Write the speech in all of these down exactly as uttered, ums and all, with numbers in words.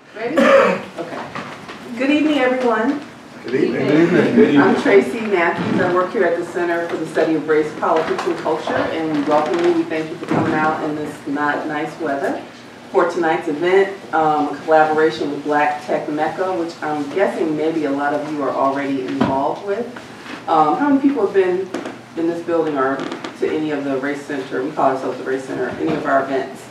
Ready? Okay. Good evening, everyone. Good evening. Good evening. Good evening. I'm Tracy Matthews. I work here at the Center for the Study of Race, Politics, and Culture, and we welcome you. We thank you for coming out in this not nice weather for tonight's event, um, a collaboration with Black Tech Mecca, which I'm guessing maybe a lot of you are already involved with. Um, how many people have been in this building or to any of the Race Center, we call ourselves the Race Center, any of our events?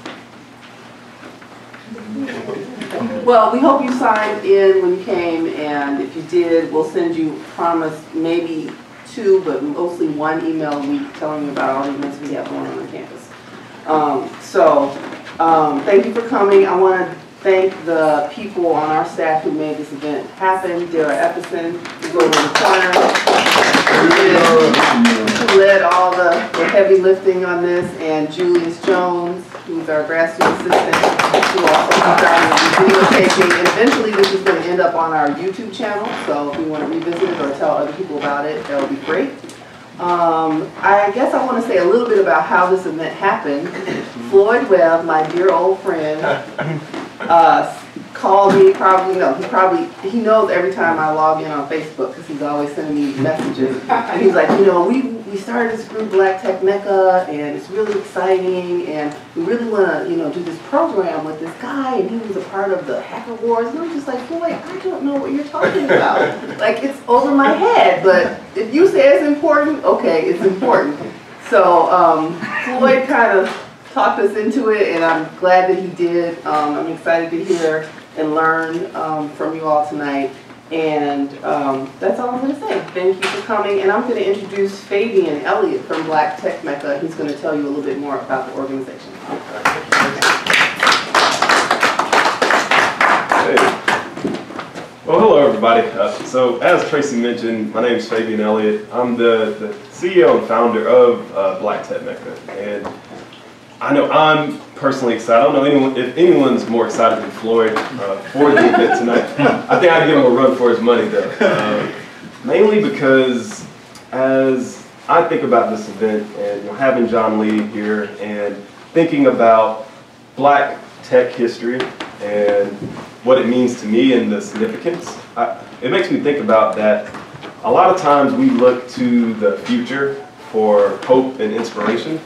Well, we hope you signed in when you came, and if you did, we'll send you, promise, maybe two, but mostly one email a week telling you about all the events we have going on on campus. Um, so, um, thank you for coming. I want to thank the people on our staff who made this event happen. Dara Epperson, who's over in the corner, who led all the, the heavy lifting on this, and Julius Jones, who's our grassroots assistant, who also comes out and videotaping. And eventually this is going to end up on our YouTube channel, so if you want to revisit it or tell other people about it, that would be great. Um, I guess I want to say a little bit about how this event happened. Floyd Webb, my dear old friend, uh, called me, probably, you know, he probably, he knows every time I log in on Facebook because he's always sending me messages. And he's like, you know, we, we started this group, Black Tech Mecca, and it's really exciting, and we really want to, you know, do this program with this guy, and he was a part of the Hacker Wars. And I'm just like, Floyd, I don't know what you're talking about. Like, it's over my head, but if you say it's important, okay, it's important. So um, Floyd kind of talked us into it, and I'm glad that he did. Um, I'm excited to hear and learn um, from you all tonight. And um, that's all I'm going to say. Thank you for coming. And I'm going to introduce Fabian Elliott from Black Tech Mecca. He's going to tell you a little bit more about the organization. Hey. Well, hello, everybody. Uh, so, as Tracy mentioned, my name is Fabian Elliott. I'm the, the C E O and founder of uh, Black Tech Mecca. And I know I'm personally excited. I don't know anyone, if anyone's more excited than Floyd uh, for the event tonight. I think I'd give him a run for his money, though. Uh, mainly because as I think about this event and you know, having John Lee here and thinking about Black tech history and what it means to me and the significance, I, it makes me think about that a lot of times we look to the future for hope and inspiration,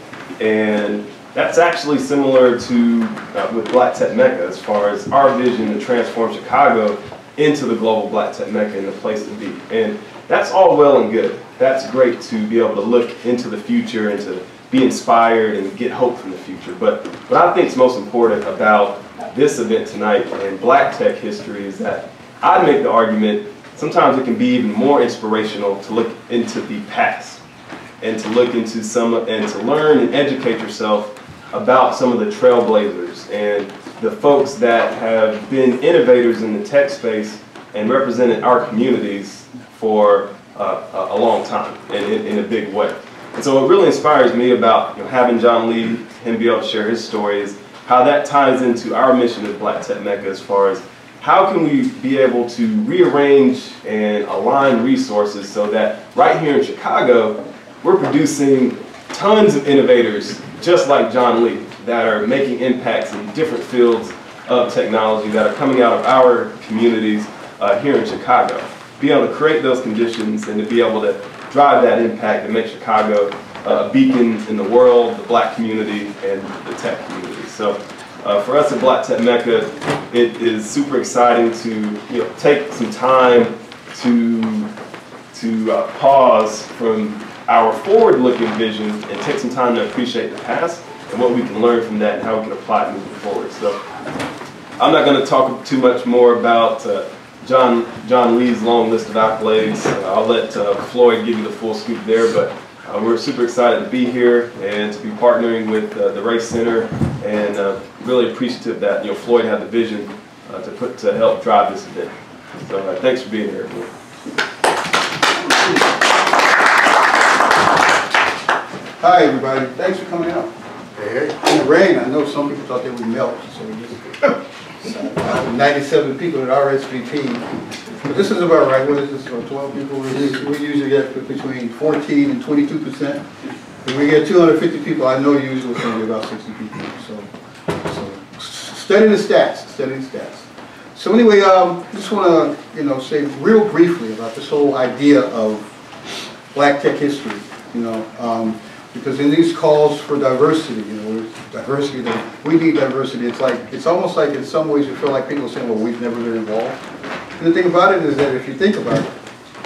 and that's actually similar to uh, with Black Tech Mecca as far as our vision to transform Chicago into the global Black Tech Mecca and the place to be. And that's all well and good. That's great to be able to look into the future and to be inspired and get hope from the future. But what I think is most important about this event tonight and Black tech history is that I'd make the argument sometimes it can be even more inspirational to look into the past and to look into some and to learn and educate yourself about some of the trailblazers and the folks that have been innovators in the tech space and represented our communities for uh, a long time and in, in a big way. And so what really inspires me about you know, having John Lee, him be able to share his story, is how that ties into our mission at Black Tech Mecca as far as how can we be able to rearrange and align resources so that right here in Chicago, we're producing tons of innovators just like John Lee that are making impacts in different fields of technology that are coming out of our communities uh, here in Chicago. Be able to create those conditions and to be able to drive that impact and make Chicago uh, a beacon in the world, the Black community, and the tech community. So uh, for us at Black Tech Mecca, it is super exciting to you know, take some time to, to uh, pause from our forward-looking vision and take some time to appreciate the past and what we can learn from that and how we can apply it moving forward. So I'm not going to talk too much more about uh, John, John Lee's long list of accolades. Uh, I'll let uh, Floyd give you the full scoop there, but uh, we're super excited to be here and to be partnering with uh, the Race Center, and uh, really appreciative that you know Floyd had the vision uh, to put to help drive this event. So uh, thanks for being here, everyone. Hi, everybody. Thanks for coming out. Hey, hey. In the rain, I know some people thought they would melt, so we just uh, ninety-seven people at R S V P. But this is about right. What is this? About twelve people. We usually, we usually get between fourteen and twenty-two percent. When we get two hundred fifty people, I know usually it's going to be about sixty people. So, so study the stats. Study the stats. So anyway, um, just want to, you know, say real briefly about this whole idea of black tech history, you know, um, because in these calls for diversity, you know, diversity, we need diversity. It's like, it's almost like in some ways you feel like people saying, well, we've never been involved. And the thing about it is that if you think about it,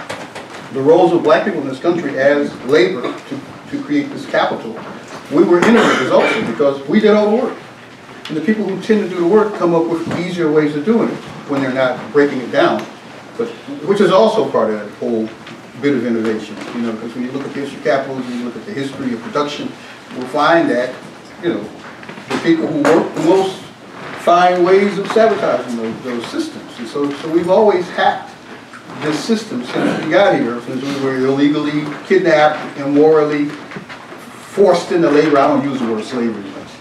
the roles of black people in this country as labor to, to create this capital, we were innovators also because we did all the work. And the people who tend to do the work come up with easier ways of doing it when they're not breaking it down, but which is also part of that whole bit of innovation. You know, because when you look at the history of capitalism, you look at the history of production, you'll find that, you know, the people who work the most find ways of sabotaging those, those systems. And so, so we've always hacked this system since we got here, since we were illegally kidnapped, immorally forced into labor. I don't use the word slavery.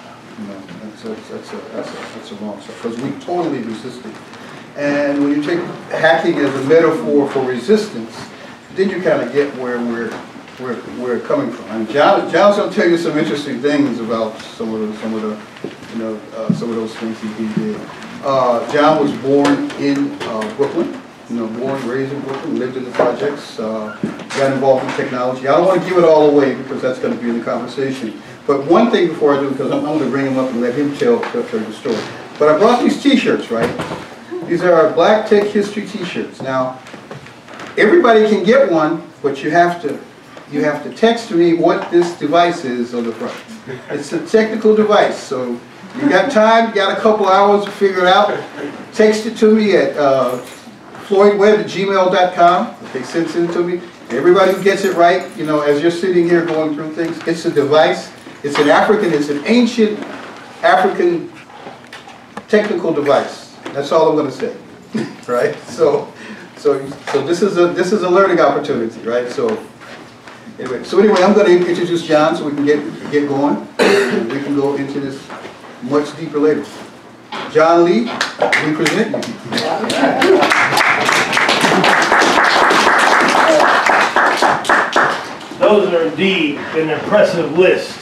That's, that's, a, that's, a, that's a wrong stuff, because we totally resisted. And when you take hacking as a metaphor for resistance, then you kind of get where we're, where we're coming from. And John, John's going to tell you some interesting things about some of the, some of the, you know, uh, some of those things he, he did. Uh, John was born in uh, Brooklyn, you know, born, raised in Brooklyn, lived in the projects, uh, got involved in technology. I don't want to give it all away because that's going to be in the conversation. But one thing before I do, because I'm, I'm going to bring him up and let him tell, tell, tell the story. But I brought these t-shirts, right? These are our Black Tech History t-shirts. Now, everybody can get one, but you have to you have to text me what this device is on the front. It's a technical device, so you got time, you got a couple hours to figure it out. Text it to me at uh, floyd webb at gmail dot com. Okay, send it to me. Everybody who gets it right, you know, as you're sitting here going through things, it's a device. It's an African, it's an ancient African technical device. That's all I'm going to say, right? So, so, so this is a this is a learning opportunity, right? So, anyway, so anyway, I'm going to introduce John so we can get get going. And we can go into this much deeper later. John Lee, we present you. Those are indeed an impressive list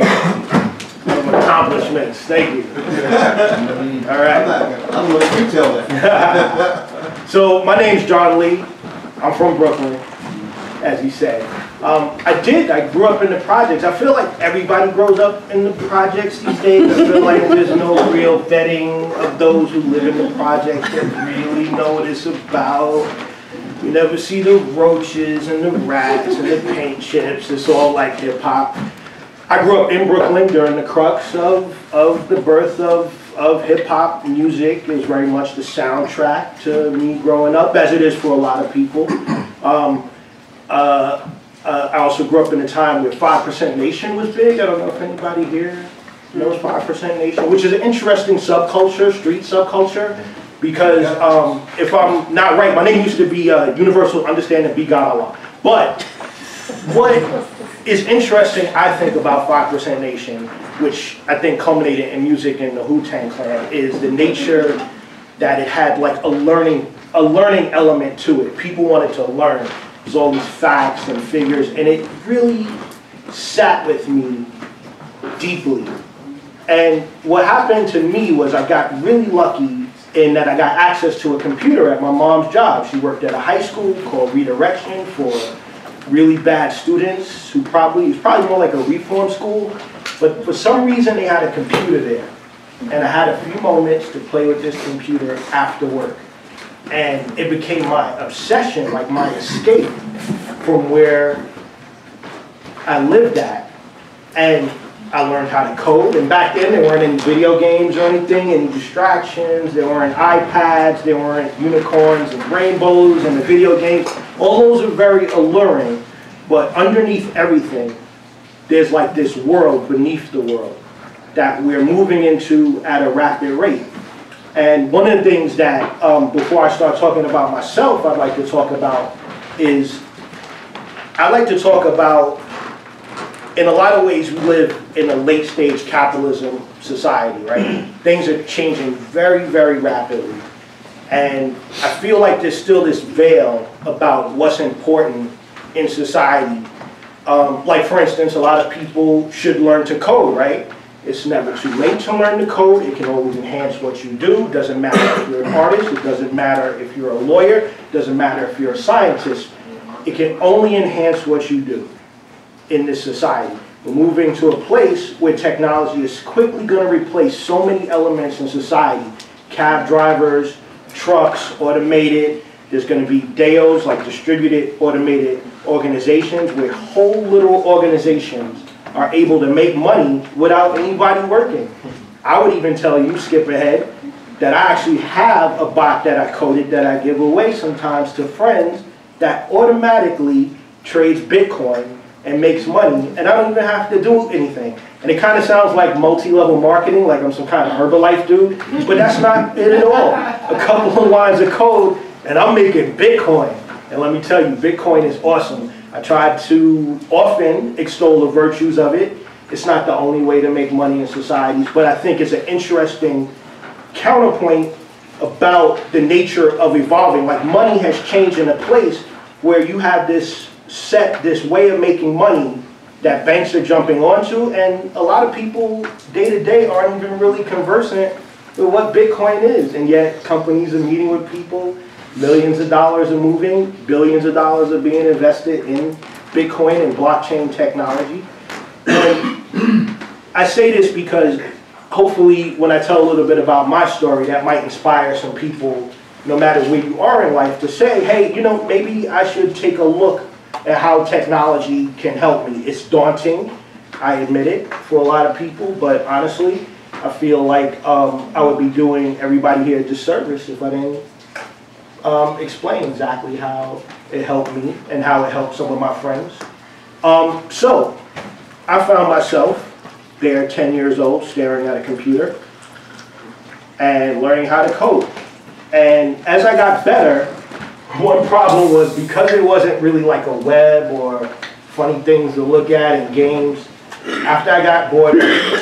of accomplishments. Thank you. All right. I'm going to let you tell that. So my name's John Lee. I'm from Brooklyn, as he said. Um, I did. I grew up in the projects. I feel like everybody grows up in the projects these days. I feel like there's no real vetting of those who live in the projects that really know what it's about. You never see the roaches and the rats and the paint chips. It's all like hip hop. I grew up in Brooklyn during the crux of, of the birth of, of hip hop music. It was very much the soundtrack to me growing up, as it is for a lot of people. Um, uh, uh, I also grew up in a time where five percent Nation was big. I don't know if anybody here knows five percent Nation, which is an interesting subculture, street subculture. Because um, if I'm not right, my name used to be uh, Universal Understand and Be God Allah. But what is interesting, I think, about five percent Nation, which I think culminated in music in the Wu-Tang Clan, is the nature that it had like a learning, a learning element to it. People wanted to learn. There's all these facts and figures, and it really sat with me deeply. And what happened to me was I got really lucky in that I got access to a computer at my mom's job. She worked at a high school called Redirection for really bad students who probably, it's probably more like a reform school, but for some reason they had a computer there. And I had a few moments to play with this computer after work. And it became my obsession, like my escape from where I lived at. And I learned how to code, and back then there weren't any video games or anything, any distractions, there weren't iPads, there weren't unicorns and rainbows and the video games. All those are very alluring, but underneath everything, there's like this world beneath the world that we're moving into at a rapid rate. And one of the things that, um, before I start talking about myself, I'd like to talk about is, I'd like to talk about, in a lot of ways, we live in a late stage capitalism society, right? Things are changing very, very rapidly. And I feel like there's still this veil about what's important in society. Um, like, for instance, a lot of people should learn to code, right? It's never too late to learn the code. It can always enhance what you do. Doesn't matter if you're an artist. It doesn't matter if you're a lawyer. It doesn't matter if you're a scientist. It can only enhance what you do in this society. We're moving to a place where technology is quickly going to replace so many elements in society. Cab drivers, trucks, automated. There's going to be D A Os, like distributed automated organizations, where whole little organizations are able to make money without anybody working. I would even tell you, skip ahead, that I actually have a bot that I coded that I give away sometimes to friends that automatically trades Bitcoin and makes money, and I don't even have to do anything. And it kind of sounds like multi-level marketing, like I'm some kind of Herbalife dude, but that's not it at all. A couple of lines of code, and I'm making Bitcoin. And let me tell you, Bitcoin is awesome. I try to often extol the virtues of it. It's not the only way to make money in societies, but I think it's an interesting counterpoint about the nature of evolving. Like, money has changed in a place where you have this set, this way of making money that banks are jumping onto, and a lot of people day to day aren't even really conversant with what Bitcoin is, and yet companies are meeting with people. Millions of dollars are moving, billions of dollars are being invested in Bitcoin and blockchain technology. And I say this because hopefully when I tell a little bit about my story, that might inspire some people, no matter where you are in life, to say, hey, you know, maybe I should take a look at how technology can help me. It's daunting, I admit it, for a lot of people, but honestly, I feel like um, I would be doing everybody here a disservice if I didn't Um, explain exactly how it helped me and how it helped some of my friends. Um, so, I found myself there ten years old staring at a computer and learning how to code. And as I got better, one problem was because it wasn't really like a web or funny things to look at in games, after I got bored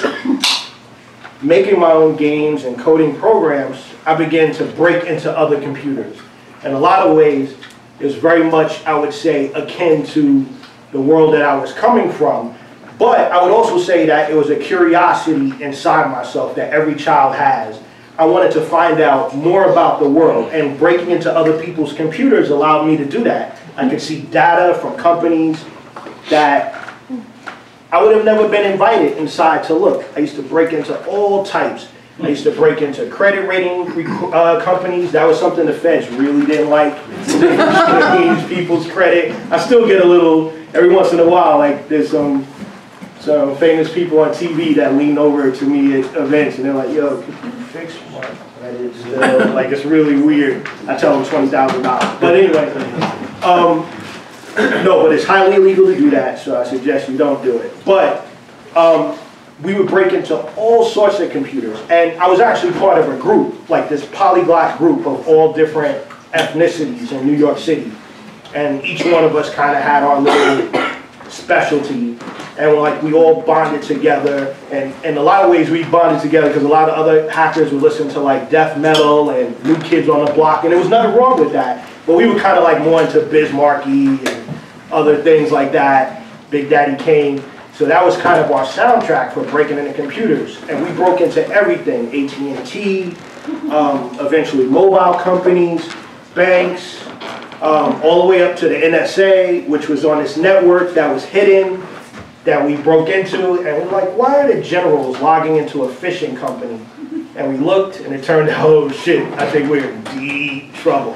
making my own games and coding programs, I began to break into other computers. In a lot of ways, it was very much, I would say, akin to the world that I was coming from. But I would also say that it was a curiosity inside myself that every child has. I wanted to find out more about the world, and breaking into other people's computers allowed me to do that. I could see data from companies that I would have never been invited inside to look. I used to break into all types. I used to break into credit rating uh, companies. That was something the feds really didn't like. Use people's credit. I still get a little, every once in a while, like there's some some famous people on T V that lean over to me at events and they're like, yo, could you fix my credit still? Like, it's really weird. I tell them twenty thousand dollars. But anyway, um, no, but it's highly illegal to do that, so I suggest you don't do it. But um, we would break into all sorts of computers. And I was actually part of a group, like this polyglot group of all different ethnicities in New York City. And each one of us kind of had our little specialty. And like we all bonded together. And in a lot of ways we bonded together because a lot of other hackers would listen to like death metal and New Kids on the Block. And there was nothing wrong with that. But we were kind of like more into Biz Markie and other things like that, Big Daddy Kane. So that was kind of our soundtrack for breaking into computers. And we broke into everything, A T and T, um, eventually mobile companies, banks, um, all the way up to the N S A, which was on this network that was hidden, that we broke into. And we're like, why are the generals logging into a fishing company? And we looked, and it turned out, oh shit, I think we're in deep trouble.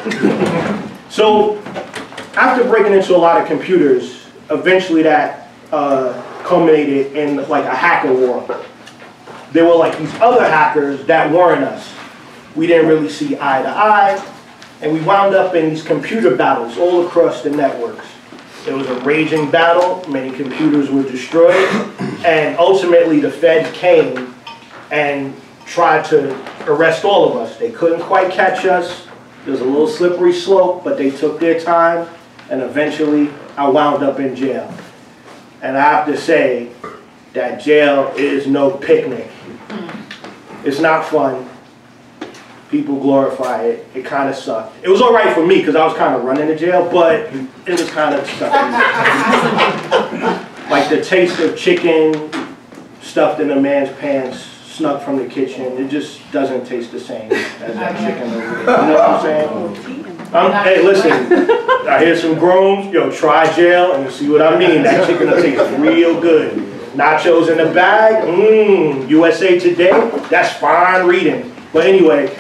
So after breaking into a lot of computers, eventually that uh, culminated in like a hacker war. There were like these other hackers that weren't us. We didn't really see eye to eye, and we wound up in these computer battles all across the networks. It was a raging battle, many computers were destroyed, and ultimately the feds came and tried to arrest all of us. They couldn't quite catch us. It was a little slippery slope, but they took their time, and eventually I wound up in jail. And I have to say that jail is no picnic. It's not fun. People glorify it. It kind of sucked. It was all right for me because I was kind of running to jail, but it was kind of sucky. Like the taste of chicken stuffed in a man's pants, snuck from the kitchen. It just doesn't taste the same as that chicken over there. You know what I'm saying? Um, hey, listen, I hear some groans. Yo, try jail and you see what I mean. That chicken will taste real good. Nachos in the bag, mmm, U S A Today, that's fine reading. But anyway,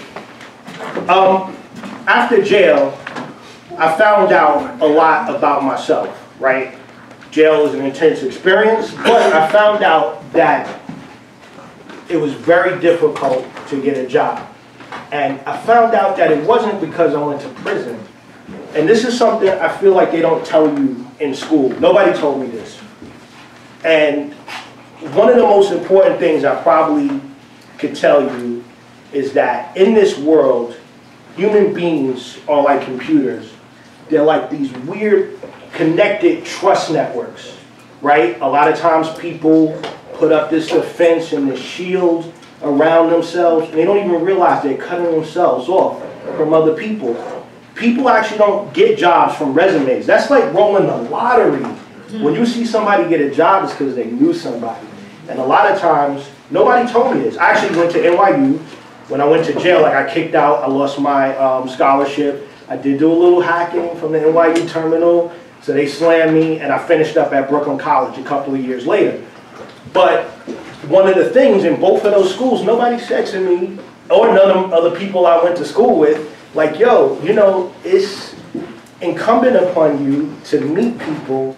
um, after jail, I found out a lot about myself, right? Jail is an intense experience, but I found out that it was very difficult to get a job. And I found out that it wasn't because I went to prison. And this is something I feel like they don't tell you in school. Nobody told me this. And one of the most important things I probably could tell you is that in this world, human beings are like computers. They're like these weird connected trust networks, right? A lot of times people put up this defense and this shield around themselves, and they don't even realize they're cutting themselves off from other people. People actually don't get jobs from resumes. That's like rolling the lottery. When you see somebody get a job, it's because they knew somebody. And a lot of times, nobody told me this. I actually went to N Y U. When I went to jail, like I kicked out, I lost my um, scholarship. I did do a little hacking from the N Y U terminal, so they slammed me, and I finished up at Brooklyn College a couple of years later. But one of the things in both of those schools, nobody said to me, or none of other people I went to school with, like, yo, you know, it's incumbent upon you to meet people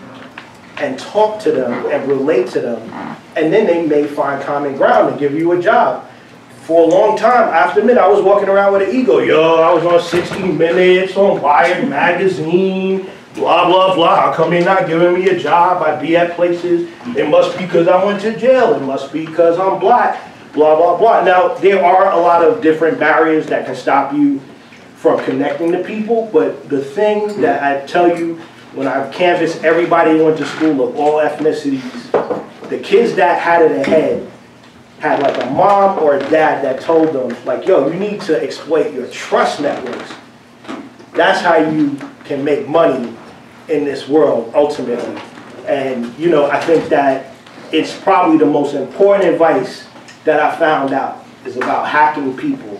and talk to them and relate to them, and then they may find common ground and give you a job. For a long time, after midnight, I was walking around with an ego. Yo, I was on sixty minutes, on Wired magazine, blah, blah, blah. How come they're not giving me a job? I'd be at places. It must be because I went to jail. It must be because I'm black, blah, blah, blah. Now, there are a lot of different barriers that can stop you from connecting to people, but the thing that I tell you, when I've canvassed everybody who went to school of all ethnicities, the kids that had it ahead had like a mom or a dad that told them, like, yo, you need to exploit your trust networks. That's how you can make money in this world, ultimately. And, you know, I think that it's probably the most important advice that I found out is about hacking people.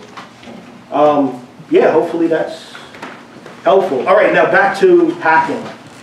Um, yeah, hopefully that's helpful. All right, now back to hacking.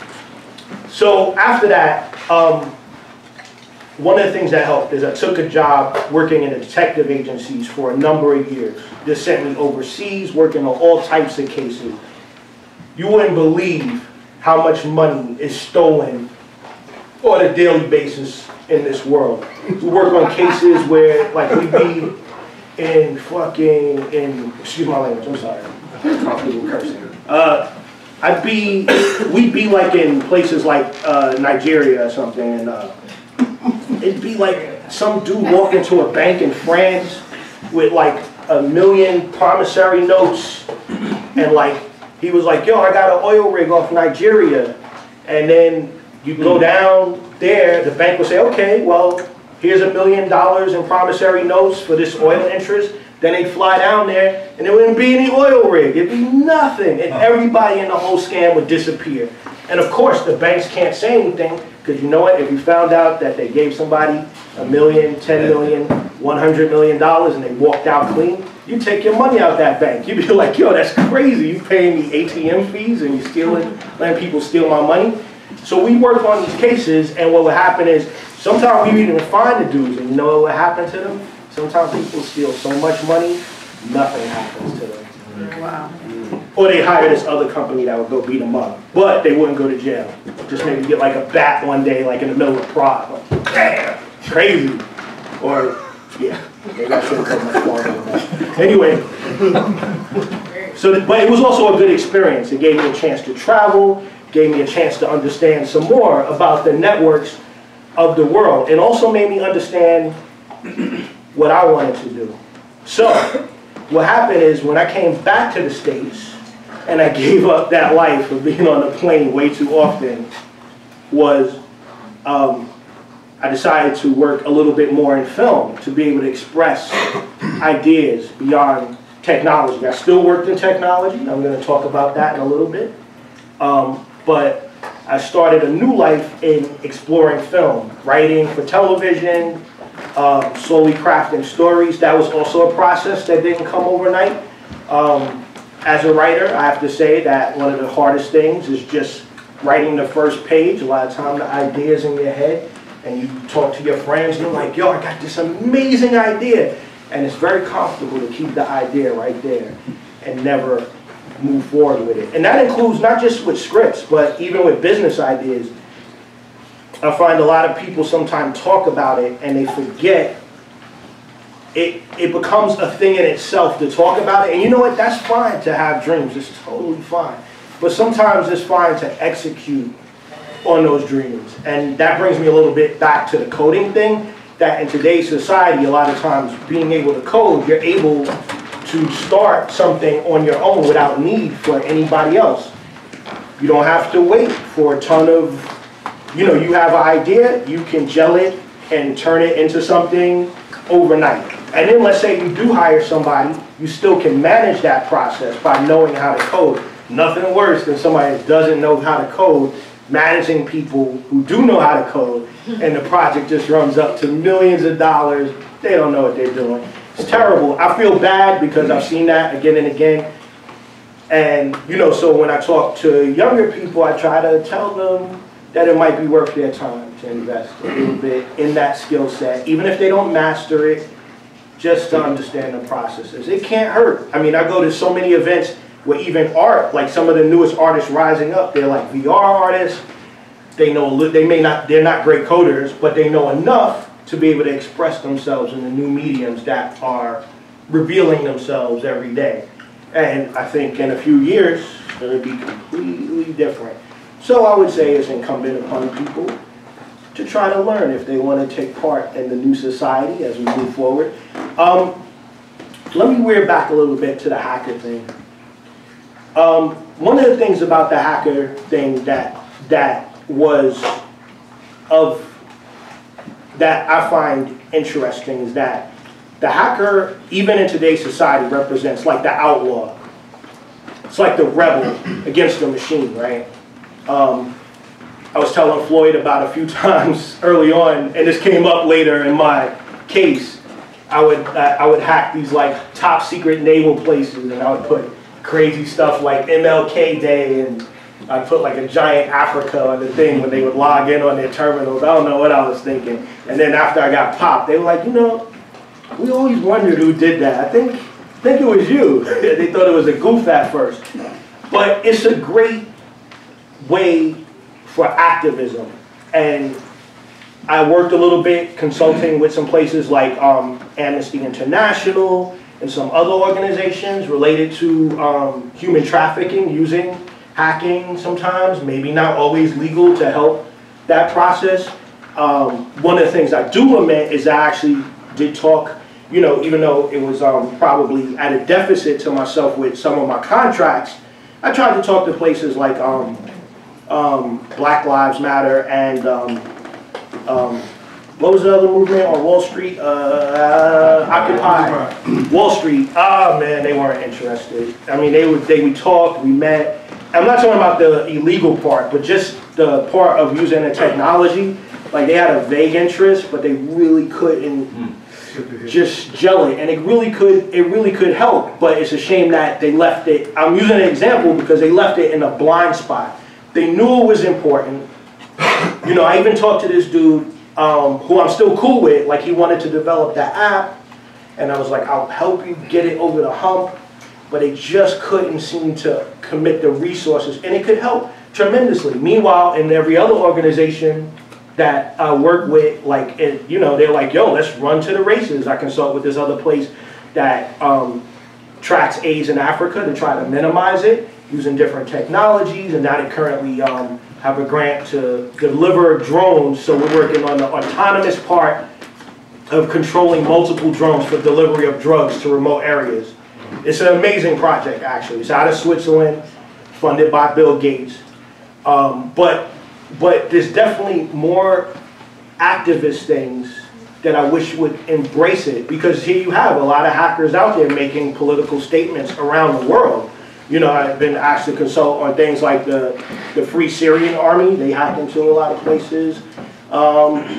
So after that, um, one of the things that helped is I took a job working in the detective agencies for a number of years. This sent me overseas, working on all types of cases. You wouldn't believe how much money is stolen on a daily basis in this world. We work on cases where, like, we be in fucking, in, excuse my language, I'm sorry. I'm comfortable cursing. Uh, I'd be, we'd be like in places like uh, Nigeria or something, and uh, it'd be like some dude walk into a bank in France with like a million promissory notes, and like he was like, yo, I got an oil rig off Nigeria. And then you go down there, the bank will say, okay, well, here's a million dollars in promissory notes for this oil interest. Then they'd fly down there and there wouldn't be any oil rig. It'd be nothing. And everybody in the whole scam would disappear. And of course, the banks can't say anything, because you know what? If you found out that they gave somebody a million, ten million, one hundred million dollars and they walked out clean, you take your money out that bank. You'd be like, yo, that's crazy. You paying me A T M fees and you stealing, letting people steal my money. So we work on these cases, and what would happen is sometimes we didn't even find the dudes, and you know what would happen to them? Sometimes people steal so much money, nothing happens to them. Wow. Or they hire this other company that would go beat them up, but they wouldn't go to jail. Just maybe get like a bat one day, like in the middle of Prague. Like, damn, crazy. Or, yeah, maybe I shouldn't take much longer than that. Anyway, so, but it was also a good experience. It gave me a chance to travel, gave me a chance to understand some more about the networks of the world, and also made me understand what I wanted to do. So, what happened is when I came back to the States and I gave up that life of being on a plane way too often, was um, I decided to work a little bit more in film to be able to express ideas beyond technology. I still worked in technology. I'm going to talk about that in a little bit. Um, but I started a new life in exploring film, writing for television, um, slowly crafting stories. That was also a process that didn't come overnight. Um, as a writer, I have to say that one of the hardest things is just writing the first page. A lot of time the idea is in your head, and you talk to your friends, and you're like, yo, I got this amazing idea. And it's very comfortable to keep the idea right there and never move forward with it. And that includes not just with scripts, but even with business ideas. I find a lot of people sometimes talk about it and they forget it, it becomes a thing in itself to talk about it. And you know what? That's fine to have dreams. It's totally fine. But sometimes it's fine to execute on those dreams. And that brings me a little bit back to the coding thing, that in today's society, a lot of times being able to code, you're able to start something on your own without need for anybody else. You don't have to wait for a ton of, you know, you have an idea, you can gel it and turn it into something overnight. And then let's say you do hire somebody, you still can manage that process by knowing how to code. Nothing worse than somebody that doesn't know how to code, managing people who do know how to code, and the project just runs up to millions of dollars. They don't know what they're doing. It's terrible. I feel bad because I've seen that again and again. And, you know, so when I talk to younger people, I try to tell them that it might be worth their time to invest a little bit in that skill set, even if they don't master it, just to understand the processes. It can't hurt. I mean, I go to so many events where even art, like some of the newest artists rising up, they're like V R artists. They know, they may not, they're not great coders, but they know enough to be able to express themselves in the new mediums that are revealing themselves every day. And I think in a few years, it'll be completely different. So I would say it's incumbent upon people to try to learn if they want to take part in the new society as we move forward. Um, let me wear back a little bit to the hacker thing. Um, one of the things about the hacker thing that that was of that I find interesting is that the hacker, even in today's society, represents like the outlaw. It's like the rebel against the machine, right? Um, I was telling Floyd about a few times early on, and this came up later in my case. I would uh, I would hack these like top secret naval places, and I would put crazy stuff like M L K Day, and I'd put like a giant Africa on the thing when they would log in on their terminals. I don't know what I was thinking. And then after I got popped, they were like, you know, we always wondered who did that. I think, I think it was you. They thought it was a goof at first. But it's a great way for activism. And I worked a little bit consulting with some places like um, Amnesty International and some other organizations related to um, human trafficking, using hacking sometimes, maybe not always legal, to help that process. Um, one of the things I do admit is I actually did talk, you know, even though it was um, probably at a deficit to myself with some of my contracts, I tried to talk to places like um, um, Black Lives Matter and um, um, what was the other movement on Wall Street? Uh, uh, Occupy Wall Street. Ah, man, they weren't interested. I mean, they would, they would talk, we met. I'm not talking about the illegal part, but just the part of using the technology. Like, they had a vague interest, but they really couldn't mm. just gel it. And it really could, it really could help, but it's a shame that they left it. I'm using an example because they left it in a blind spot. They knew it was important. You know, I even talked to this dude um, who I'm still cool with. Like, he wanted to develop that app, and I was like, I'll help you get it over the hump. But they just couldn't seem to commit the resources, and it could help tremendously. Meanwhile, in every other organization that I work with, like, it, you know, they're like, yo, let's run to the races. I consult with this other place that um, tracks AIDS in Africa to try to minimize it using different technologies, and now they currently um, have a grant to deliver drones. So we're working on the autonomous part of controlling multiple drones for delivery of drugs to remote areas. It's an amazing project, actually. It's out of Switzerland, funded by Bill Gates. Um, but, but there's definitely more activist things that I wish would embrace it, because here you have a lot of hackers out there making political statements around the world. You know, I've been asked to consult on things like the, the Free Syrian Army. They hack into a lot of places. Um,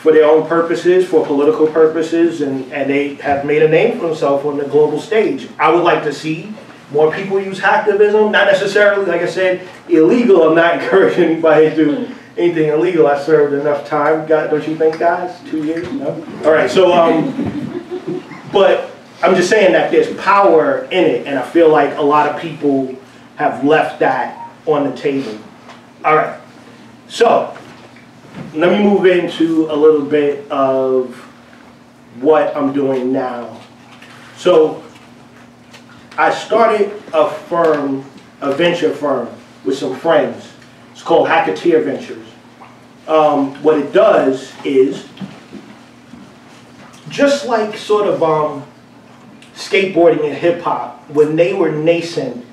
for their own purposes, for political purposes, and, and they have made a name for themselves on the global stage. I would like to see more people use hacktivism, not necessarily, like I said, illegal. I'm not encouraging anybody to do anything illegal. I served enough time, God, don't you think, guys? Two years? No? All right, so, um, but I'm just saying that there's power in it, and I feel like a lot of people have left that on the table. All right, so let me move into a little bit of what I'm doing now. So I started a firm, a venture firm with some friends. It's called Hacketeer Ventures. Um, what it does is, just like sort of um, skateboarding and hip hop, when they were nascent,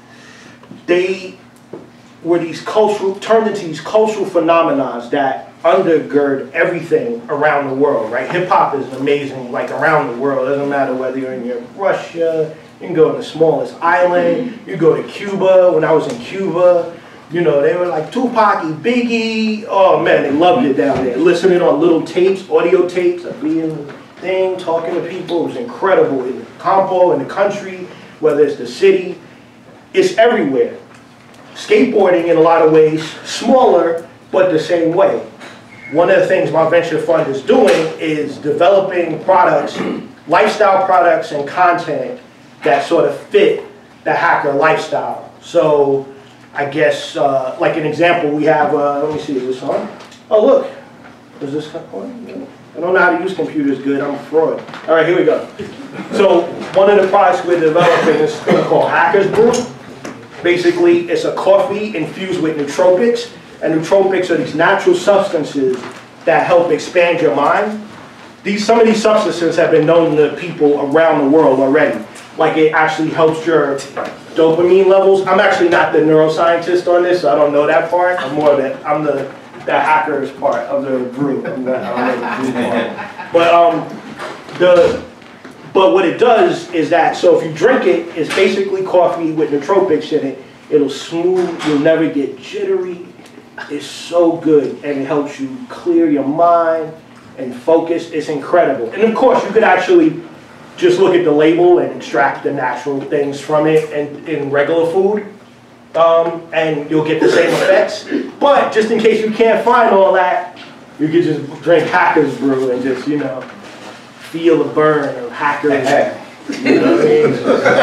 they were these cultural, turned into these cultural phenomena that undergird everything around the world, right? Hip hop is amazing, like around the world. It doesn't matter whether you're in Russia, you can go to the smallest island, you go to Cuba. When I was in Cuba, you know, they were like Tupac, Biggie. Oh man, they loved it down there. Listening on little tapes, audio tapes, I'd be in the thing, talking to people. It was incredible in the campo, in the country, whether it's the city. It's everywhere. Skateboarding in a lot of ways, smaller, but the same way. One of the things my venture fund is doing is developing products, lifestyle products and content that sort of fit the hacker lifestyle. So I guess, uh, like an example, we have, uh, let me see, is this on? Oh look, is this on? I don't know how to use computers good, I'm a fraud. All right, here we go. So one of the products we're developing is a thing called Hacker's Brew. Basically, it's a coffee infused with nootropics, and nootropics are these natural substances that help expand your mind. These, some of these substances have been known to people around the world already. Like it actually helps your dopamine levels. I'm actually not the neuroscientist on this, so I don't know that part. I'm more that I'm the the hackers part of the brew. I'm not, I don't know the brew part. But um, the but what it does is that, so if you drink it, it's basically coffee with nootropics in it. It'll smooth. You'll never get jittery. It's so good, and it helps you clear your mind and focus. It's incredible. And of course, you could actually just look at the label and extract the natural things from it and in regular food, um, and you'll get the same effects. But just in case you can't find all that, you could just drink Hacker's Brew and just, you know, feel the burn of Hacker's. You know what I mean?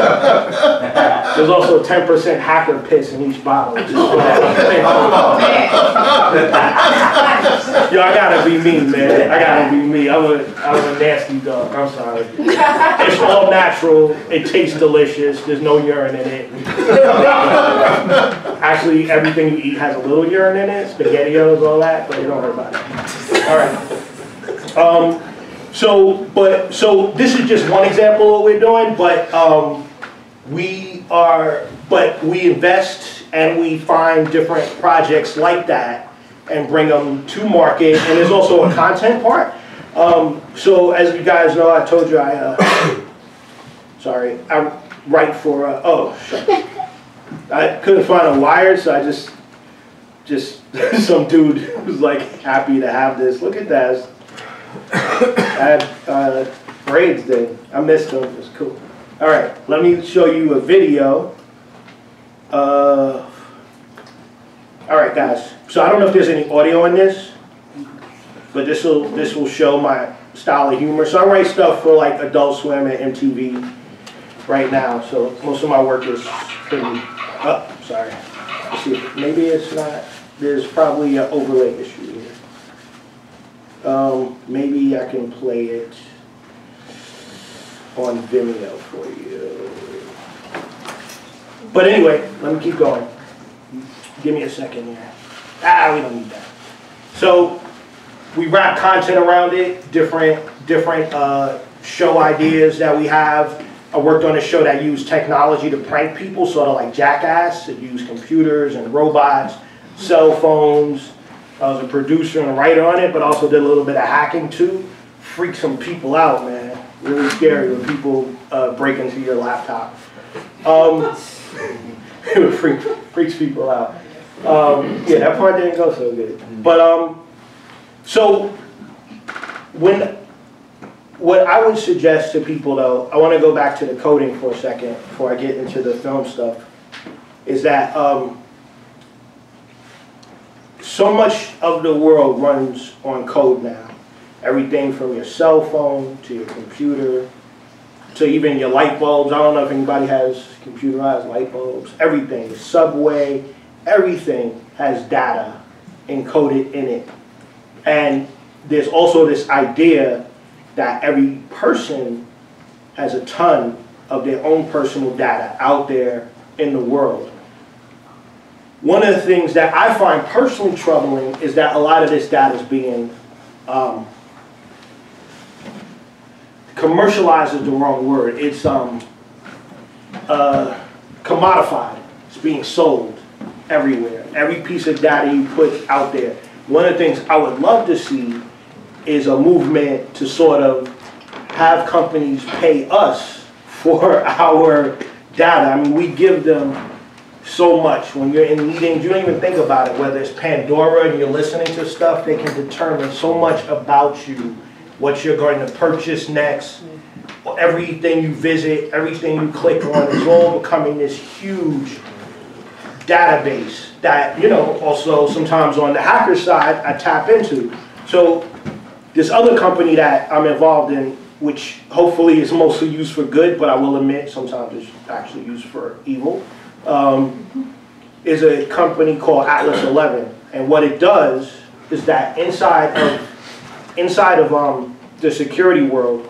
There's also ten percent hacker piss in each bottle. Just for that. Yo, I gotta be me, man. I gotta be me. I'm a, I'm a nasty dog. I'm sorry. It's all natural. It tastes delicious. There's no urine in it. Actually, everything you eat has a little urine in it. SpaghettiOs, all that, but you don't worry about it. All right. Um, So, but, so this is just one example of what we're doing, but um, we are, but we invest and we find different projects like that and bring them to market, and there's also a content part. Um, so as you guys know, I told you I, uh, sorry, I write for, uh, oh, shut I couldn't find a wire, so I just, just, some dude was like happy to have this. Look at that. I had uh, braids then. I missed them. It was cool. All right, let me show you a video. Uh, all right, guys. So I don't know if there's any audio in this, but this will this will show my style of humor. So I write stuff for like Adult Swim and M T V right now. So most of my work is pretty. Oh, sorry. Let's see. Maybe it's not. There's probably an overlay issue here. Um, maybe I can play it on Vimeo for you. But anyway, let me keep going. Give me a second here. Ah, we don't need that. So we wrap content around it, different different uh, show ideas that we have. I worked on a show that used technology to prank people, sort of like Jackass. It used computers and robots, cell phones. I was a producer and a writer on it, but also did a little bit of hacking too. Freak some people out, man. Really scary when people uh, break into your laptop. Um, it freak, freaks people out. Um, yeah, that part didn't go so good. But um, so when, what I would suggest to people though, I want to go back to the coding for a second before I get into the film stuff, is that um, so much of the world runs on code now. Everything from your cell phone to your computer to even your light bulbs. I don't know if anybody has computerized light bulbs. Everything, subway, everything has data encoded in it. And there's also this idea that every person has a ton of their own personal data out there in the world. One of the things that I find personally troubling is that a lot of this data is being um, commercialized is the wrong word. It's um, uh, commodified. It's being sold everywhere. Every piece of data you put out there. One of the things I would love to see is a movement to sort of have companies pay us for our data. I mean, we give them so much. When you're in meetings, you don't even think about it. Whether it's Pandora and you're listening to stuff, they can determine so much about you, what you're going to purchase next, everything you visit, everything you click on is all becoming this huge database that, you know, also sometimes on the hacker side, I tap into. So this other company that I'm involved in, which hopefully is mostly used for good, but I will admit sometimes it's actually used for evil, um, is a company called Atlas eleven. And what it does is that inside of, inside of um, the security world,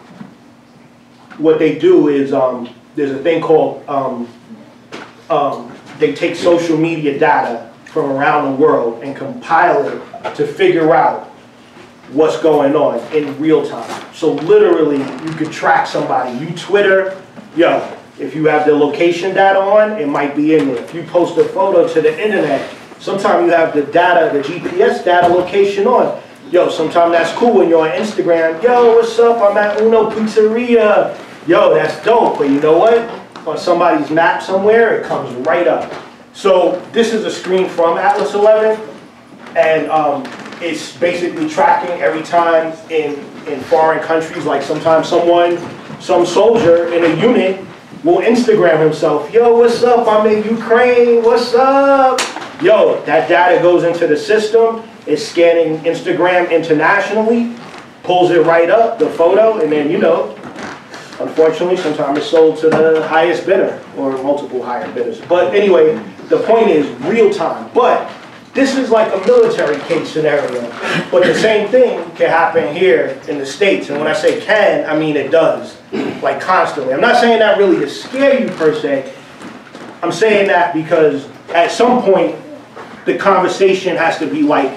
what they do is um, there's a thing called, um, um, they take social media data from around the world and compile it to figure out what's going on in real time. So literally, you could track somebody. You Twitter, yo, if you have the location data on, it might be in there. If you post a photo to the internet, sometimes you have the data, the G P S data location on. Yo, sometimes that's cool when you're on Instagram. Yo, what's up? I'm at Uno Pizzeria. Yo, that's dope. But you know what? On somebody's map somewhere, it comes right up. So this is a screen from Atlas eleven, and um, it's basically tracking every time in, in foreign countries. Like sometimes someone, some soldier in a unit will Instagram himself. Yo, what's up? I'm in Ukraine. What's up? Yo, that data goes into the system. It's scanning Instagram internationally, pulls it right up, the photo, and then, you know, unfortunately, sometimes it's sold to the highest bidder or multiple higher bidders. But anyway, the point is real time. But this is like a military case scenario. But the same thing can happen here in the States. And when I say can, I mean it does, like constantly. I'm not saying that really to scare you per se. I'm saying that because at some point, the conversation has to be like,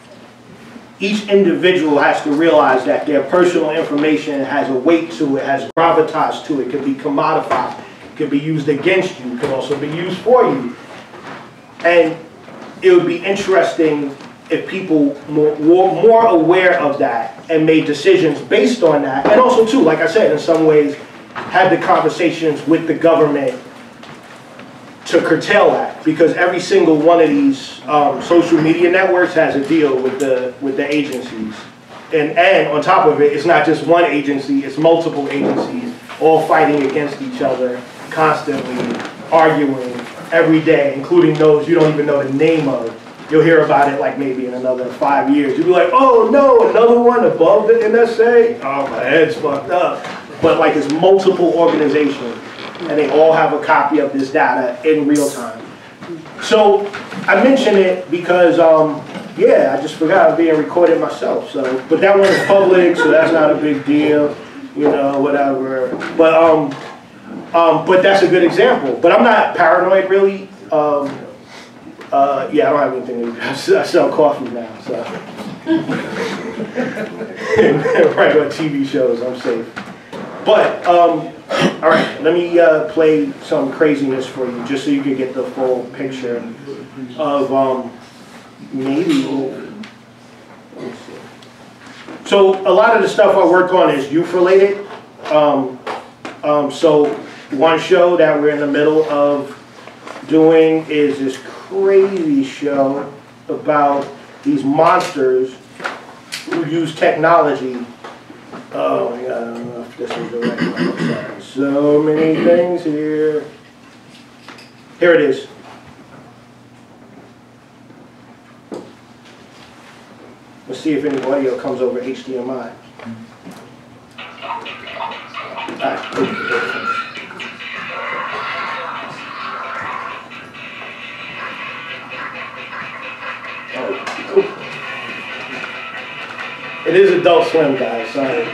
each individual has to realize that their personal information has a weight to it, has gravitas to it, can be commodified, can be used against you, can also be used for you. And it would be interesting if people were more, more aware of that and made decisions based on that. And also too, like I said, in some ways, had the conversations with the government to curtail that, because every single one of these um, social media networks has a deal with the with the agencies, and and on top of it, it's not just one agency; it's multiple agencies all fighting against each other, constantly arguing every day, including those you don't even know the name of. You'll hear about it like maybe in another five years. You'll be like, oh no, another one above the N S A? Oh, my head's fucked up. But like it's multiple organizations, and they all have a copy of this data in real time. So I mention it because, um, yeah, I just forgot I'm being recorded myself. So, but that one is public, so that's not a big deal, you know, whatever. But um, um, but that's a good example. But I'm not paranoid really. Um, uh, yeah, I don't have anything to. I sell coffee now, so regular T V shows, I'm safe. But um. All right, let me uh, play some craziness for you, just so you can get the full picture of um, maybe. Let's see. So a lot of the stuff I work on is youth related. Um, um, so one show that we're in the middle of doing is this crazy show about these monsters who use technology Oh my God, I don't know if this is the right one. So many things here. Here it is. Let's see if any audio comes over H D M I. Alright. It is Adult Swim, guys, sorry.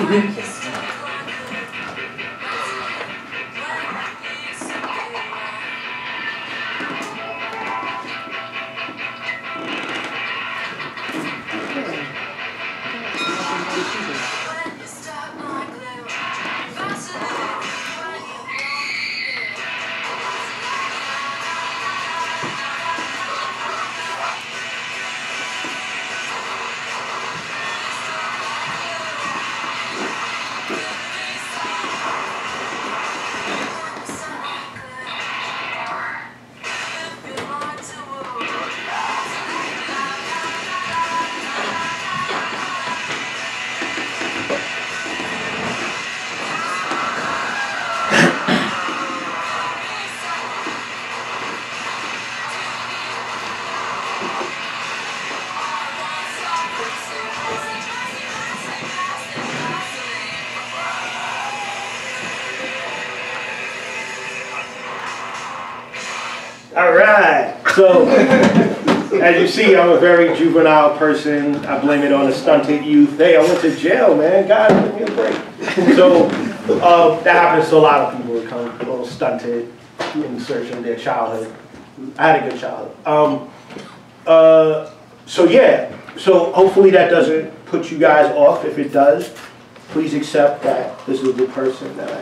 All right, so as you see, I'm a very juvenile person. I blame it on the stunted youth. Hey, I went to jail, man. God, give me a break. So uh, that happens to a lot of people who become a little stunted in search of their childhood. I had a good childhood. Um, uh, so yeah, so hopefully that doesn't put you guys off. If it does, please accept that this is the person that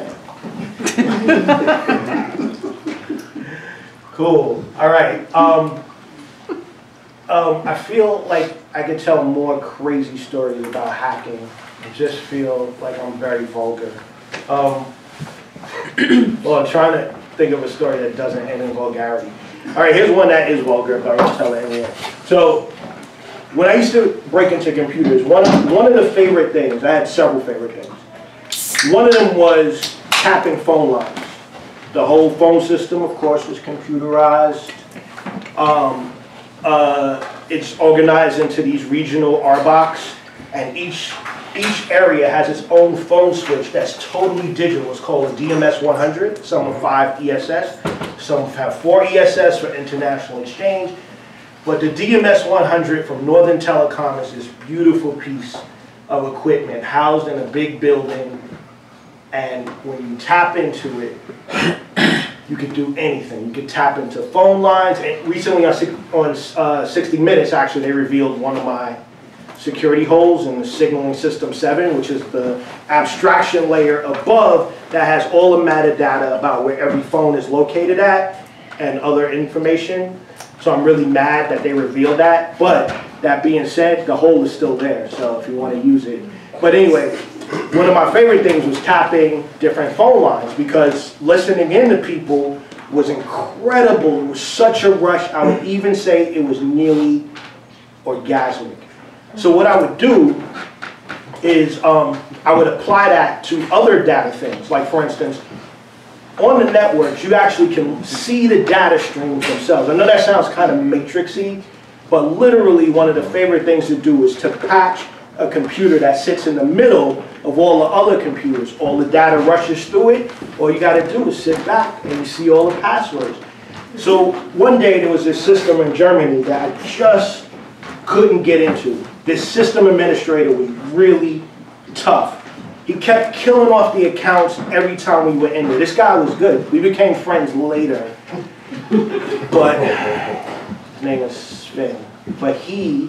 I am. Cool. All right. Um, um, I feel like I could tell more crazy stories about hacking. I just feel like I'm very vulgar. Um, well, I'm trying to think of a story that doesn't end in vulgarity. All right, here's one that is vulgar, but I'm going to tell it anyway. So, when I used to break into computers, one of, one of the favorite things, I had several favorite things. One of them was tapping phone lines. The whole phone system, of course, was computerized. Um, uh, it's organized into these regional R box, and each, each area has its own phone switch that's totally digital. It's called a D M S one hundred. Some have five E S S, some have four E S S for international exchange. But the D M S one hundred from Northern Telecom is this beautiful piece of equipment housed in a big building. And when you tap into it, you can do anything. You can tap into phone lines. And recently on, on uh, sixty minutes, actually, they revealed one of my security holes in the signaling system seven, which is the abstraction layer above that has all the metadata about where every phone is located at and other information. So I'm really mad that they revealed that. But that being said, the hole is still there, so if you want to use it. But anyway, one of my favorite things was tapping different phone lines, because listening in to people was incredible. It was such a rush. I would even say it was nearly orgasmic. So what I would do is um, I would apply that to other data things. Like, for instance, on the networks, you actually can see the data streams themselves. I know that sounds kind of matrixy, but literally one of the favorite things to do is to patch a computer that sits in the middle of all the other computers. All the data rushes through it. All you got to do is sit back and you see all the passwords. So one day there was this system in Germany that I just couldn't get into. This system administrator was really tough. He kept killing off the accounts every time we went in there. This guy was good. We became friends later. But his name is Sven. But he,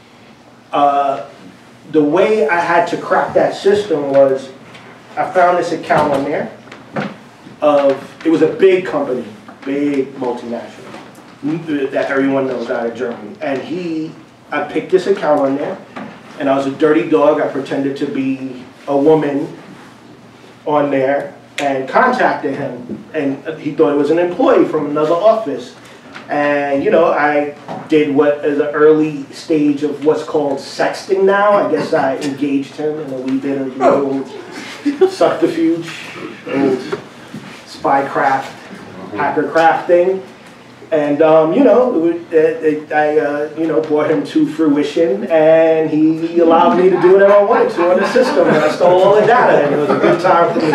uh, the way I had to crack that system was, I found this account on there of, it was a big company, big multinational, that everyone knows out of Germany. And he, I picked this account on there, and I was a dirty dog. I pretended to be a woman on there and contacted him. And he thought it was an employee from another office. And, you know, I did what is an early stage of what's called sexting now. I guess I engaged him in a wee bit of the old subterfuge, old spycraft, hackercraft thing. And, um, you know, it, it, it, I, uh, you know, brought him to fruition, and he allowed me to do whatever I wanted to on the system, and I stole all the data, and it was a good time for me.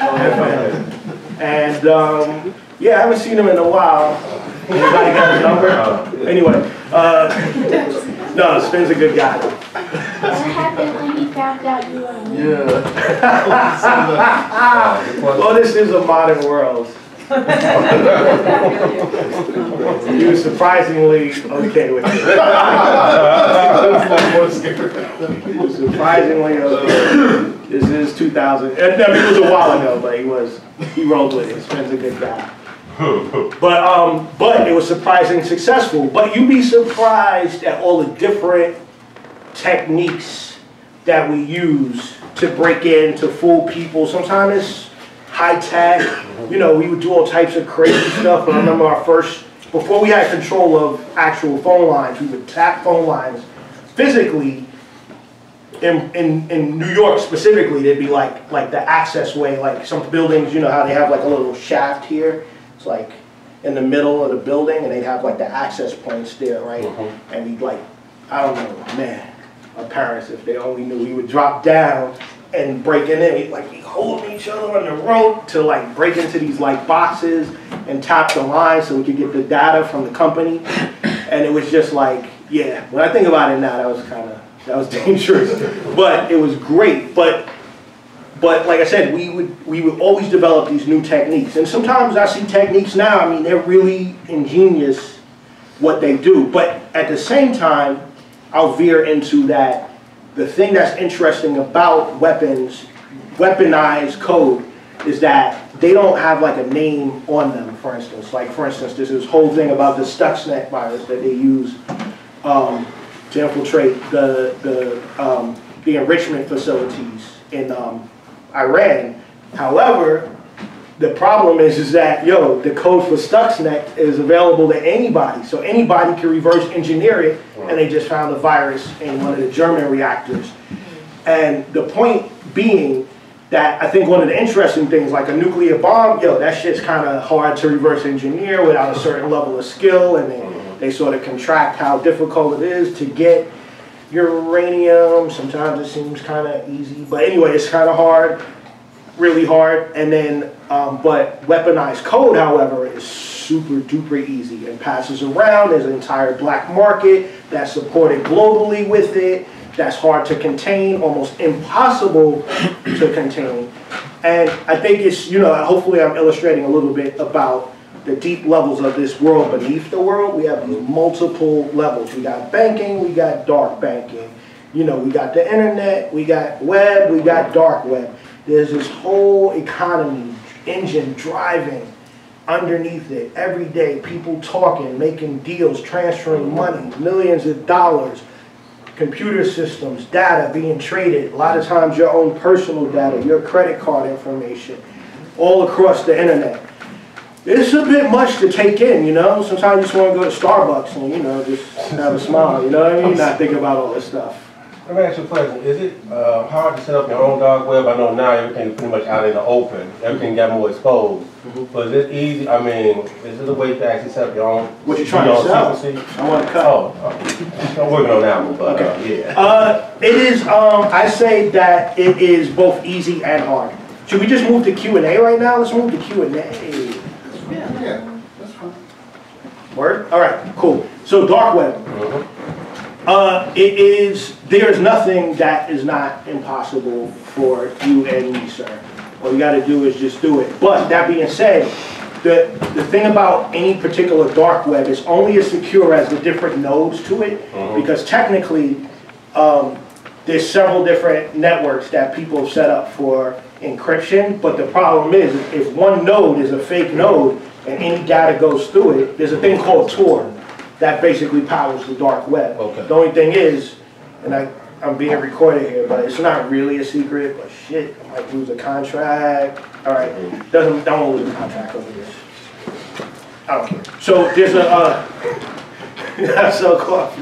And, um, yeah, I haven't seen him in a while. Anybody got his number? Anyway, uh, no, Spin's a good guy. What happened when he found out you were a nigger? Yeah. Well, this is a modern world. He was surprisingly okay with it. He was surprisingly okay. This is two thousand. I mean, it was a while ago, but he was, he rolled with it. Spin's a good guy. But um, but it was surprisingly successful. But you'd be surprised at all the different techniques that we use to break in, to fool people. Sometimes it's high tech. You know, we would do all types of crazy stuff. I remember our first, before we had control of actual phone lines, we would tap phone lines physically. In, in, in New York specifically, there'd be like like the access way, like some buildings, you know how they have like a little shaft here? It's like in the middle of the building, and they'd have like the access points there, right? Mm-hmm. And we'd like, I don't know, man, our parents, if they only knew, we would drop down and break in, we'd like be holding each other on the rope to like break into these like boxes and tap the line so we could get the data from the company. And it was just like, yeah, when I think about it now, that was kind of, that was dangerous, but it was great. But But like I said, we would we would always develop these new techniques. And sometimes I see techniques now, I mean, they're really ingenious what they do. But at the same time, I'll veer into that. The thing that's interesting about weapons, weaponized code, is that they don't have like a name on them, for instance. Like, for instance, there's this whole thing about the Stuxnet virus that they use um, to infiltrate the, the, um, the enrichment facilities in um, Iran. However, the problem is, is that, yo, the code for Stuxnet is available to anybody. So anybody can reverse engineer it, and they just found the virus in one of the German reactors. And the point being that I think one of the interesting things, like a nuclear bomb, yo, that shit's kind of hard to reverse engineer without a certain level of skill, and they, they sort of contract how difficult it is to get uranium. Sometimes it seems kind of easy, but anyway, it's kind of hard, really hard. And then, um, but weaponized code, however, is super duper easy and passes around. There's an entire black market that's supported globally with it. That's hard to contain, almost impossible to contain. And I think it's, you know, hopefully I'm illustrating a little bit about the deep levels of this world beneath the world. We have multiple levels. We got banking, we got dark banking. You know, we got the internet, we got web, we got dark web. There's this whole economy, engine driving underneath it. Every day, people talking, making deals, transferring money, millions of dollars, computer systems, data being traded. A lot of times your own personal data, your credit card information, all across the internet. It's a bit much to take in, you know? Sometimes you just want to go to Starbucks and, you know, just have a smile, you know what I mean? Not think about all this stuff. Let me ask you a question. Is it uh, hard to set up your own dark web? I know now everything's pretty much out in the open. Everything got more exposed. Mm-hmm. But is it easy? I mean, is it a way to actually set up your own? What you trying to sell? Secrecy? I want to cut. Oh, oh, I'm working on that one, but okay. uh, yeah. Uh, it is, um, I say that it is both easy and hard. Should we just move to Q and A right now? Let's move to Q and A. Yeah, yeah, that's fine. Word? All right, cool. So dark web. Mm-hmm. Uh, it is, there is nothing that is not impossible for you and me, sir. All you gotta do is just do it. But that being said, the, the thing about any particular dark web is only as secure as the different nodes to it, mm-hmm. because technically, um, there's several different networks that people have set up for encryption, but the problem is, if one node is a fake node and any data goes through it, there's a thing called Tor that basically powers the dark web. Okay. The only thing is, and I, I'm being recorded here, but it's not really a secret, but shit, I might lose a contract. All right, doesn't, don't lose a contract over this. I don't care. So there's a, uh, I sell coffee.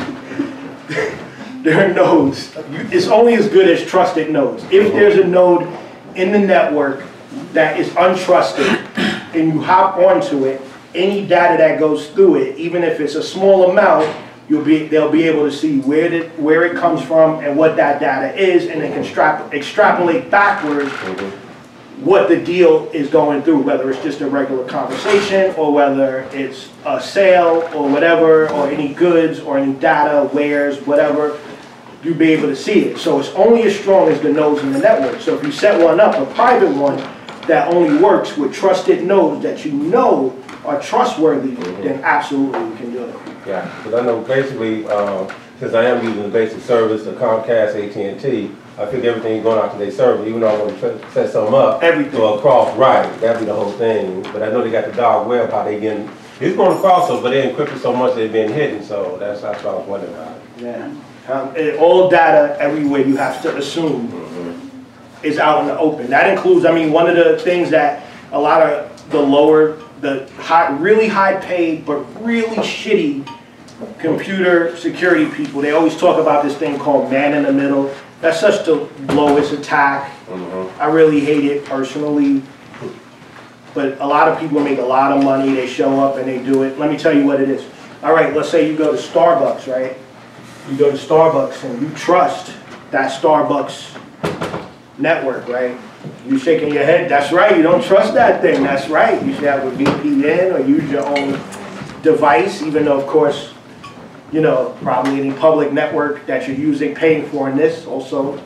There are nodes. It's only as good as trusted nodes. If there's a node in the network that is untrusted and you hop onto it, any data that goes through it, even if it's a small amount, you'll be, they'll be able to see where, the, where it comes from and what that data is, and they can extrap, extrapolate backwards what the deal is going through, whether it's just a regular conversation or whether it's a sale or whatever, or any goods or any data, wares, whatever, you'll be able to see it. So it's only as strong as the nodes in the network. So if you set one up, a private one, that only works with trusted nodes that you know are trustworthy, then absolutely you can do it. Yeah, because I know basically, uh, since I am using the basic service, the Comcast, A T and T, I think everything going out to their server, even though I want to set something up. Everything. So across, right, that'd be the whole thing. But I know they got the dark web, how they getting, it's going across us, but they encrypted so much they've been hidden, so that's, that's what I was wondering about it. Yeah. Um, it, all data everywhere you have to assume mm-hmm. is out in the open. That includes, I mean, one of the things that a lot of the lower, the high, really high paid, but really shitty computer security people, they always talk about this thing called man in the middle. That's such the lowest attack. Mm-hmm. I really hate it personally. But a lot of people make a lot of money, they show up and they do it. Let me tell you what it is. All right, let's say you go to Starbucks, right? You go to Starbucks and you trust that Starbucks network, right? You shaking your head, that's right, you don't trust that thing, that's right. You should have a V P N or use your own device, even though, of course, you know, probably any public network that you're using, paying for in this also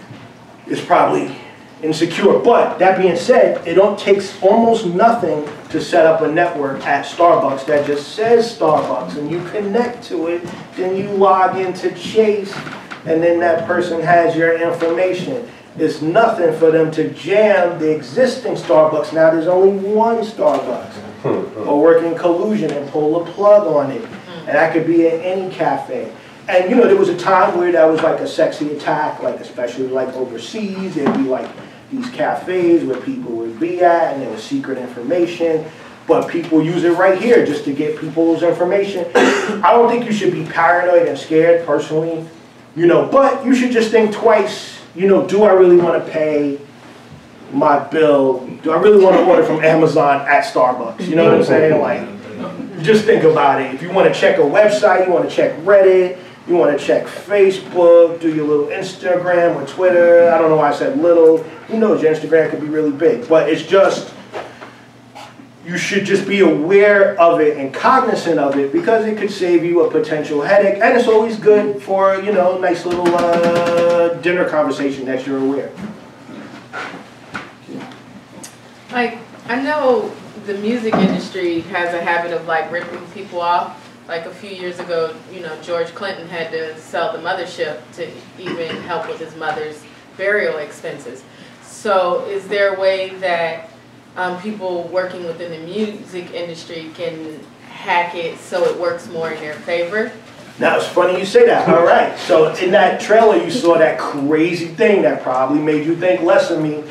is probably insecure. But that being said, it don't takes almost nothing to set up a network at Starbucks that just says Starbucks, and you connect to it, then you log into Chase, and then that person has your information. It's nothing for them to jam the existing Starbucks. Now there's only one Starbucks, or work in collusion and pull a plug on it. And that could be in any cafe. And you know, there was a time where that was like a sexy attack, like especially like overseas, it'd be like these cafes where people would be at and there was secret information. But people use it right here just to get people's information. I don't think you should be paranoid and scared personally, you know, but you should just think twice, you know, do I really want to pay my bill? Do I really want to order from Amazon at Starbucks? You know what I'm saying? Like, just think about it. If you want to check a website, you want to check Reddit, you want to check Facebook, do your little Instagram or Twitter. I don't know why I said little. Who knows, your Instagram could be really big. But it's just, you should just be aware of it and cognizant of it because it could save you a potential headache. And it's always good for, you know, nice little uh, dinner conversation that you're aware. Like, I know the music industry has a habit of like ripping people off. Like a few years ago, you know, George Clinton had to sell the mothership to even help with his mother's burial expenses. So is there a way that um, people working within the music industry can hack it so it works more in their favor? Now, it's funny you say that. All right. So in that trailer, you saw that crazy thing that probably made you think less of me.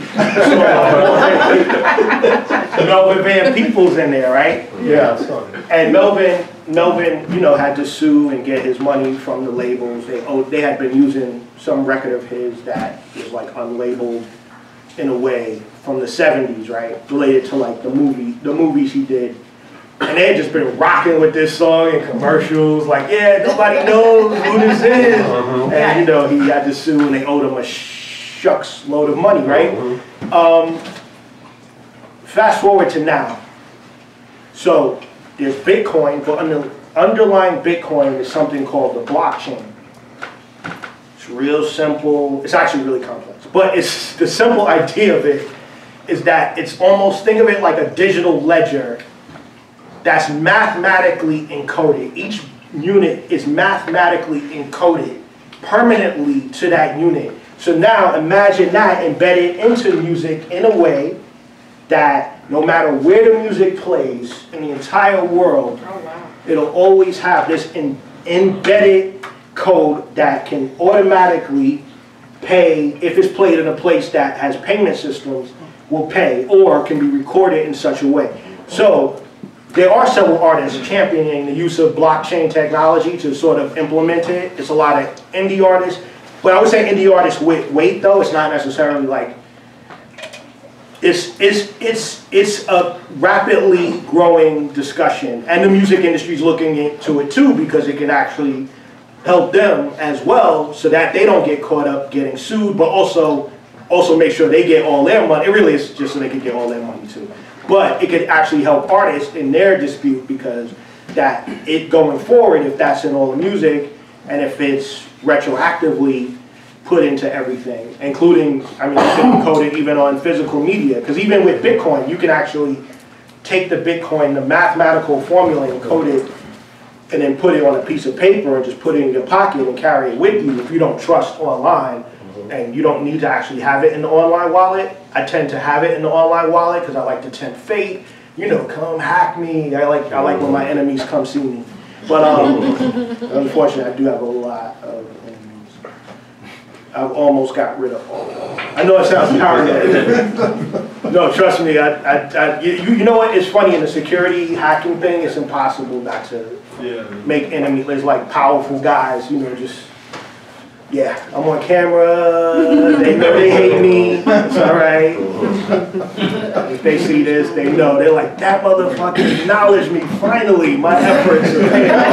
Melvin Van Peebles in there, right? Yeah. And Melvin, Melvin, you know, had to sue and get his money from the labels. They owed, they had been using some record of his that was like unlabeled in a way from the seventies, right? Related to like the movie, the movies he did. And they had just been rocking with this song in commercials, like, yeah, nobody knows who this is. Uh-huh. And, you know, he had to sue and they owed him a shucks load of money, right? Uh-huh. Um, fast forward to now. So there's Bitcoin, but under, underlying Bitcoin is something called the blockchain. It's real simple. It's actually really complex. But it's the simple idea of it is that it's almost, think of it like a digital ledger that's mathematically encoded. Each unit is mathematically encoded permanently to that unit. So now imagine that embedded into music in a way that no matter where the music plays in the entire world, oh, wow. It'll always have this in, embedded code that can automatically pay, if it's played in a place that has payment systems, will pay, or can be recorded in such a way. So there are several artists championing the use of blockchain technology to sort of implement it. It's a lot of indie artists, but I would say indie artists with weight though. It's not necessarily like, it's, it's, it's, it's a rapidly growing discussion, and the music industry is looking into it too because it can actually help them as well so that they don't get caught up getting sued, but also, also make sure they get all their money. It really is just so they can get all their money too. But it could actually help artists in their dispute because that it going forward, if that's in all the music, and if it's retroactively put into everything, including, I mean, you can code it even on physical media, because even with Bitcoin, you can actually take the Bitcoin, the mathematical formula, and code it, and then put it on a piece of paper and just put it in your pocket and carry it with you if you don't trust online. And you don't need to actually have it in the online wallet. I tend to have it in the online wallet because I like to tempt fate. You know, come hack me. I like I like when my enemies come see me. But um, unfortunately, I do have a lot of enemies. I've almost got rid of all of them. I know it sounds paranoid. No, trust me. I, I, I, you, you know what? It's funny in the security hacking thing. It's impossible not to yeah. make enemies. There's like powerful guys. You know, just. Yeah, I'm on camera, they know they hate me, it's alright. If they see this, they know, they're like, that motherfucker acknowledged me, finally, my efforts are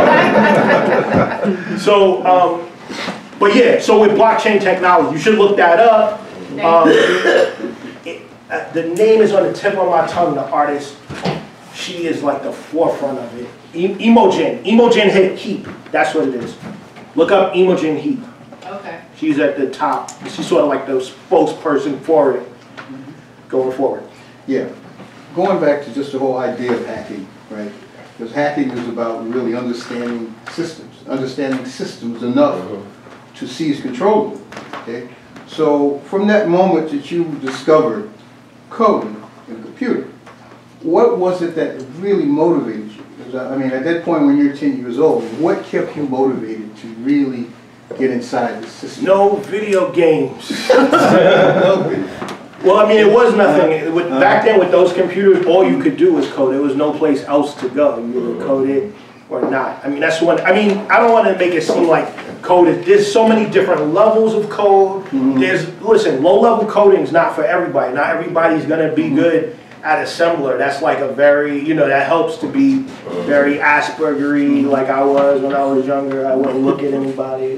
paid. So, um, but yeah, so with blockchain technology, you should look that up. Um, it, uh, the name is on the tip of my tongue, the artist, she is like the forefront of it. E Imogen, Imogen Heap, that's what it is. Look up Imogen Heap. Okay. She's at the top. She's sort of like the spokesperson for it going forward. Yeah. Going back to just the whole idea of hacking, right? Because hacking is about really understanding systems, understanding systems enough mm-hmm. to seize control of them, okay? So from that moment that you discovered coding in a computer, what was it that really motivated you? Because I mean, at that point when you're ten years old, what kept you motivated to really get inside the system? No video games. no video. Well, I mean, it was nothing. With, back then with those computers, all you could do was code. There was no place else to go. You either code it or not. I mean, that's one. I mean, I don't want to make it seem like code is, there's so many different levels of code. Mm-hmm. There's, listen, low-level coding is not for everybody. Not everybody's going to be good at assembler. That's like a very, you know, that helps to be very Aspergery like I was when I was younger. I wouldn't look at anybody.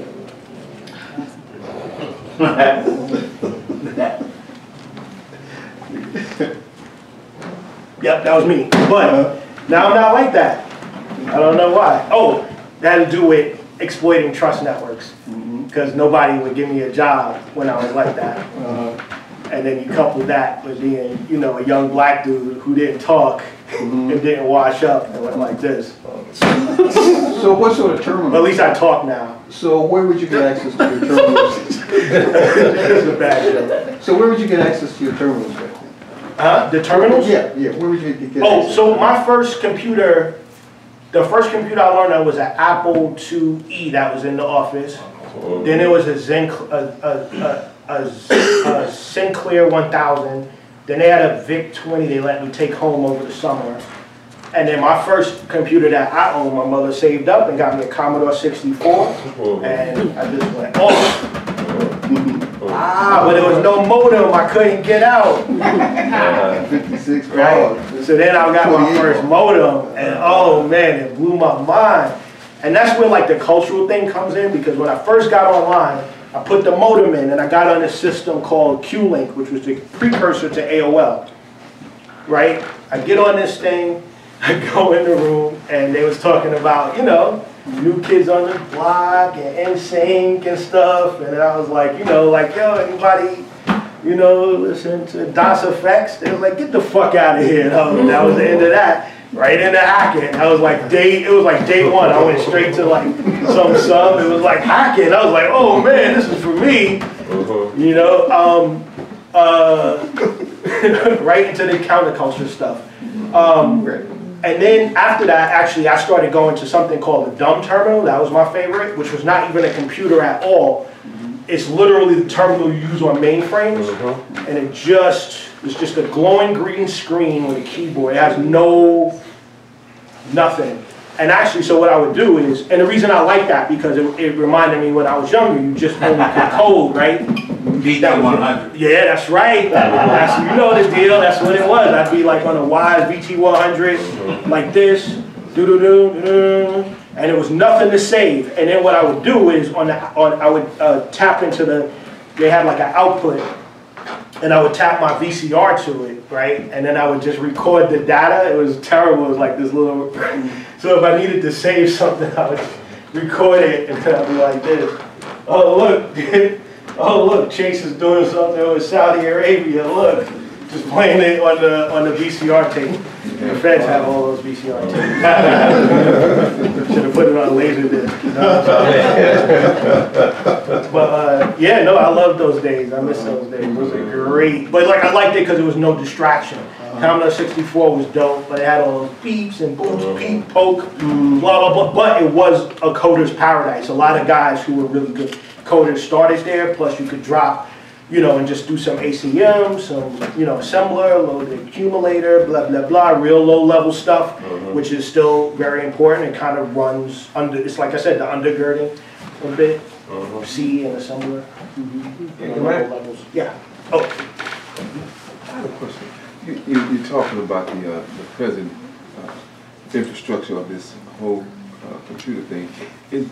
Yep, that was me. But now I'm not like that. I don't know why. Oh, that had to do with exploiting trust networks. Because mm-hmm. nobody would give me a job when I was like that. Uh, and then you couple that with being, you know, a young black dude who didn't talk mm-hmm. and didn't wash up and went like this. So what sort of terminal? But at least I talk now. So where would you get access to your terminals? It's a bad joke. So where would you get access to your terminals back then? Huh? The terminals? Yeah, yeah. Where would you get Oh, access so my first computer, the first computer I learned of was an Apple two E that was in the office. Then it was a Zen, a, a, a, a, a Sinclair one thousand. Then they had a VIC twenty they let me take home over the summer. And then my first computer that I owned, my mother saved up and got me a Commodore sixty-four. And I just went, oh. Ah, but there was no modem, I couldn't get out. fifty-six, right? So then I got my first modem, and oh man, it blew my mind. And that's where like the cultural thing comes in, because when I first got online, I put the modem in and I got on a system called Q-Link, which was the precursor to A O L, right? I get on this thing, I go in the room, and they was talking about, you know, New Kids on the Block and N Sync and stuff, and I was like, you know, like, yo, anybody, you know, listen to DOS Effects? They was like, get the fuck out of here. That was, that was the end of that. Right into hacking. I was like day, it was like day one. I went straight to like some sub. It was like hacking. I was like, oh man, this is for me. You know, um, uh, right into the counterculture stuff. Um, and then after that, actually, I started going to something called the dumb terminal. That was my favorite, which was not even a computer at all. It's literally the terminal you use on mainframes, and it just it's just a glowing green screen with a keyboard. It has no nothing. And actually, so what I would do is, and the reason I like that, because it, it reminded me when I was younger, you just only could code, right? B T one hundred. Yeah, that's right. That's, you know the deal, that's what it was. I'd be like on a wise B T one hundred, like this, doo-doo-doo, and it was nothing to save. And then what I would do is, on the, on, I would uh, tap into the, they had like an output, and I would tap my V C R to it, right? And then I would just record the data. It was terrible. It was like this little, so if I needed to save something, I would record it and I'd be like this. Oh, look, dude. Oh, look, Chase is doing something with Saudi Arabia. Look, just playing it on the on the V C R tape. The feds have all those V C R tapes. Should have put it on a laser disc. You know? But uh, yeah, no, I love those days. I miss those days. Those are great. But like, I liked it because it was no distraction. Commodore sixty-four was dope, but it had all those beeps and boops, peep, poke, blah, blah, blah. But it was a coder's paradise. A lot of guys who were really good coders started there, plus you could drop, you know, and just do some A C M, some, you know, assembler, load the accumulator, blah, blah, blah, real low level stuff, mm-hmm. which is still very important. It kind of runs under, it's like I said, the undergirding a bit, mm-hmm. C and assembler. Mm-hmm. Yeah, low right. levels. Yeah. Oh. I have a question. You, you, you're talking about the, uh, the present uh, infrastructure of this whole uh, computer thing. Is,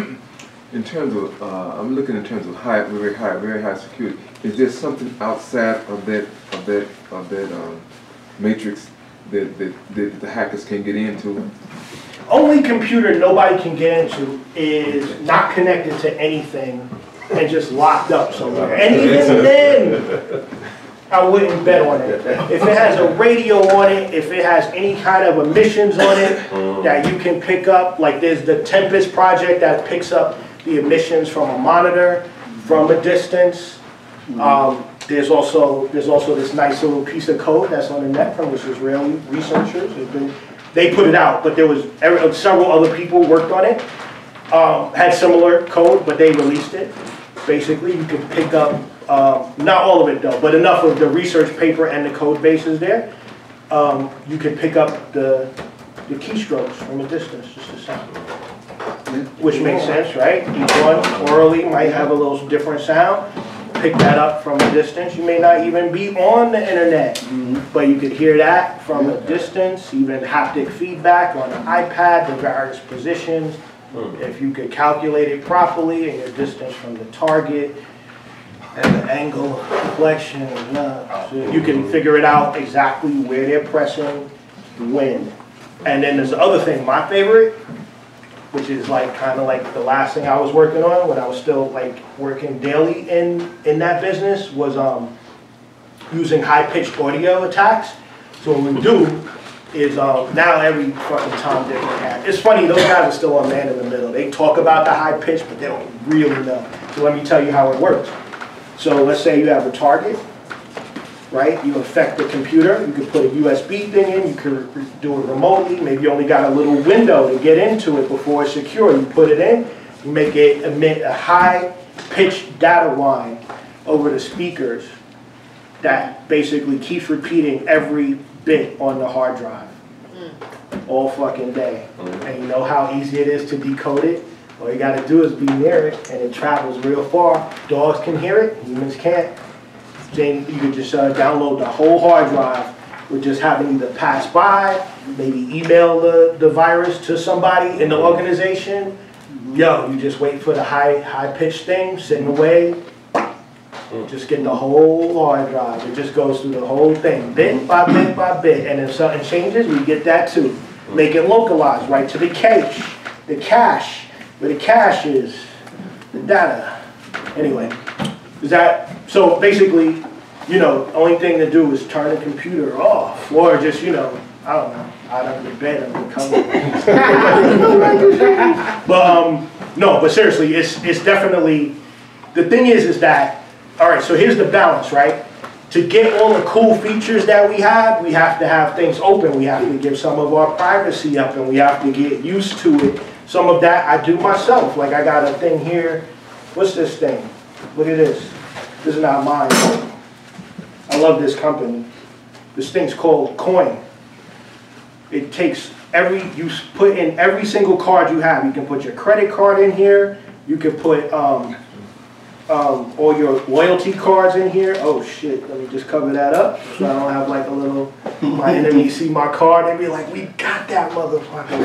in terms of, uh, I'm looking in terms of high, very high, very high security. Is there something outside of that, of that, of that um, matrix that, that, that the hackers can get into? Only computer nobody can get into is not connected to anything and just locked up somewhere. And even then, I wouldn't bet on it. If it has a radio on it, if it has any kind of emissions on it that you can pick up, like there's the Tempest project that picks up the emissions from a monitor from a distance. Um, there's also there's also this nice little piece of code that's on the net from this Israeli researchers. Been, they put it out, but there was every, several other people worked on it. Um, had similar code, but they released it. Basically, you could pick up, um, not all of it though, but enough of the research paper and the code bases there. Um, you could pick up the, the keystrokes from a distance, just a sound. Which makes sense, right? Each one orally might have a little different sound. Pick that up from a distance. You may not even be on the internet, mm-hmm. but you could hear that from a distance, even haptic feedback on an iPad, the various positions. Mm-hmm. If you could calculate it properly and your distance from the target and the angle of deflection, uh, so you can figure it out exactly where they're pressing, when. And then there's the other thing, my favorite, which is like kind of like the last thing I was working on when I was still like working daily in in that business, was um, using high-pitched audio attacks. So what we do is um, now every fucking Tom, Dick, and Harry. It's funny, those guys are still on Man in the Middle. They talk about the high pitch, but they don't really know. So let me tell you how it works. So let's say you have a target, right? You affect the computer. You could put a U S B thing in. You could do it remotely. Maybe you only got a little window to get into it before it's secure. You put it in. You make it emit a high-pitched data line over the speakers that basically keeps repeating every bit on the hard drive mm. all fucking day. Mm. And you know how easy it is to decode it? All you got to do is be near it, and it travels real far. Dogs can hear it. Humans can't. Then you could just uh, download the whole hard drive with just having either pass by, maybe email the, the virus to somebody in the organization. Yo, you just wait for the high high pitched thing, sitting away, just get the whole hard drive. It just goes through the whole thing, bit by bit by bit. And if something changes, we get that too. Make it localized, right to the cache, the cache, where the cache is, the data. Anyway, is that, so basically, you know, the only thing to do is turn the computer off, or just, you know, I don't know, out of the bed and recover. But um, no, but seriously, it's it's definitely, the thing is, is that, all right, so here's the balance, right? To get all the cool features that we have, we have to have things open. We have to give some of our privacy up, and we have to get used to it. Some of that I do myself. Like I got a thing here. What's this thing? Look at this. This is not mine. I love this company. This thing's called Coin. It takes every, you put in every single card you have. You can put your credit card in here. You can put um, um, all your loyalty cards in here. Oh shit, let me just cover that up so I don't have like a little, my enemies see my card and be like, we got that motherfucker.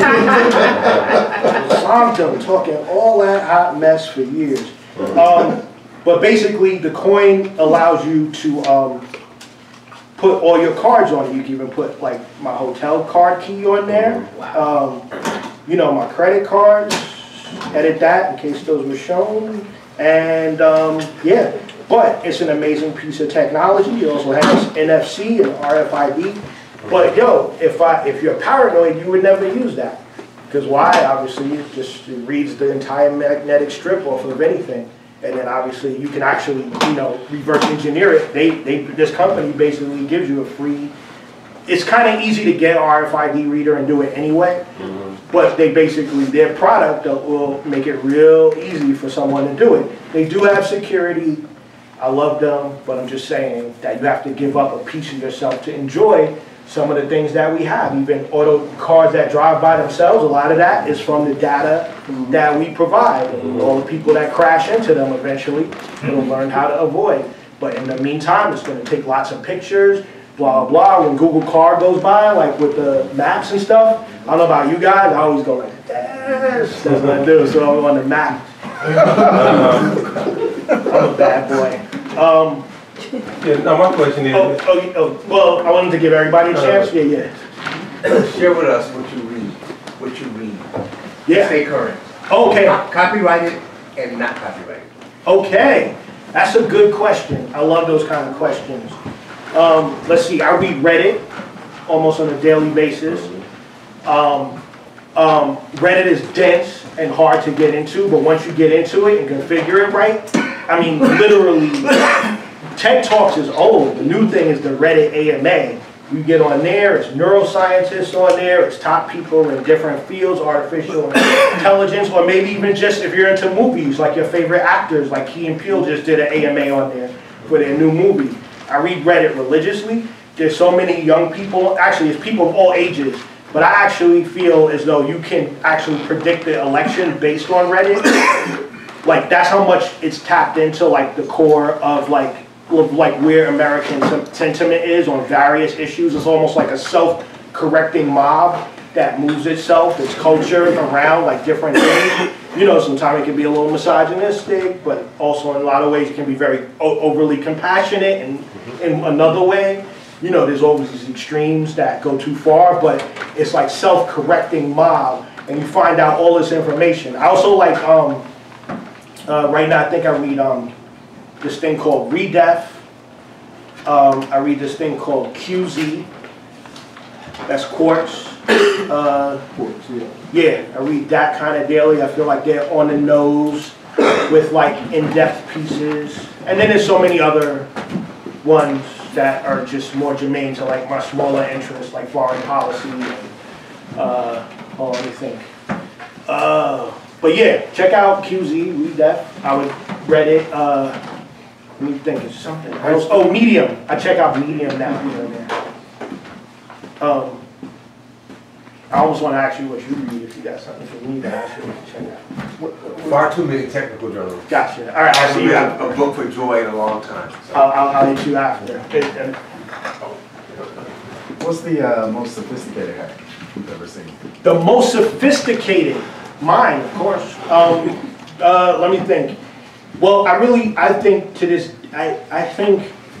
I'm done talking all that hot mess for years. Um, but basically the coin allows you to um, put all your cards on it. You can even put like my hotel card key on there. Um, you know, my credit cards, edit that in case those were shown. And um, yeah, but it's an amazing piece of technology. It also has N F C and R F I D. But yo, if I if you're paranoid, you would never use that. Because why? Obviously, it just it reads the entire magnetic strip off of anything. And then obviously you can actually, you know, reverse engineer it. They, they, this company basically gives you a free, it's kind of easy to get R F I D reader and do it anyway. Mm-hmm. But they basically, their product will make it real easy for someone to do it. They do have security. I love them, but I'm just saying that you have to give up a piece of yourself to enjoy some of the things that we have. Even auto cars that drive by themselves, a lot of that is from the data mm-hmm. that we provide. And all the people that crash into them eventually will learn how to avoid. But in the meantime, it's going to take lots of pictures, blah, blah. When Google Car goes by, like with the maps and stuff, I don't know about you guys, I always go like, this. That's what I do, so I'm on the map. I'm a bad boy. Um, Yeah, now my question is... Oh, oh, oh, well, I wanted to give everybody a chance. Yeah, yeah. Share with us what you read, what you read. Yeah. Stay current. Okay. Copyrighted and not copyrighted. Okay. That's a good question. I love those kind of questions. Um, let's see. I read Reddit almost on a daily basis. Um, um, Reddit is dense and hard to get into, but once you get into it and configure it right, I mean, literally... Tech Talks is old. The new thing is the Reddit A M A. You get on there, it's neuroscientists on there, it's top people in different fields, artificial intelligence, or maybe even just if you're into movies, like your favorite actors, like Key and Peele just did an A M A on there for their new movie. I read Reddit religiously. There's so many young people, actually it's people of all ages, but I actually feel as though you can actually predict the election based on Reddit. Like that's how much it's tapped into like the core of like of like where American sentiment is on various issues. It's almost like a self-correcting mob that moves itself, its culture around like different things. You know, sometimes it can be a little misogynistic, but also in a lot of ways it can be very overly compassionate, and in another way, you know, there's always these extremes that go too far, but it's like self-correcting mob, and you find out all this information. I also like, um, uh, right now I think I read, um, this thing called Redef. Um, I read this thing called Q Z. That's Quartz. Uh, Quartz, yeah. Yeah, I read that kind of daily. I feel like they're on the nose with like in-depth pieces. And then there's so many other ones that are just more germane to like my smaller interests, like foreign policy. And, uh, oh, let me think. Uh, but yeah, check out Q Z, Redef. I would Reddit. Uh, Let me think of something else. Oh, Medium. I check out Medium now here and there. Um, I almost want to ask you what you read if you got something for me to ask you to check out. What, what, what? Far too many technical journals. Gotcha. All right, I'll see you after. A book for joy in a long time. So. I'll, I'll, I'll hit you after. What's the uh, most sophisticated hack you've ever seen? The most sophisticated? Mine, of course. Um, uh, let me think. Well, I really, I think to this, I, I think,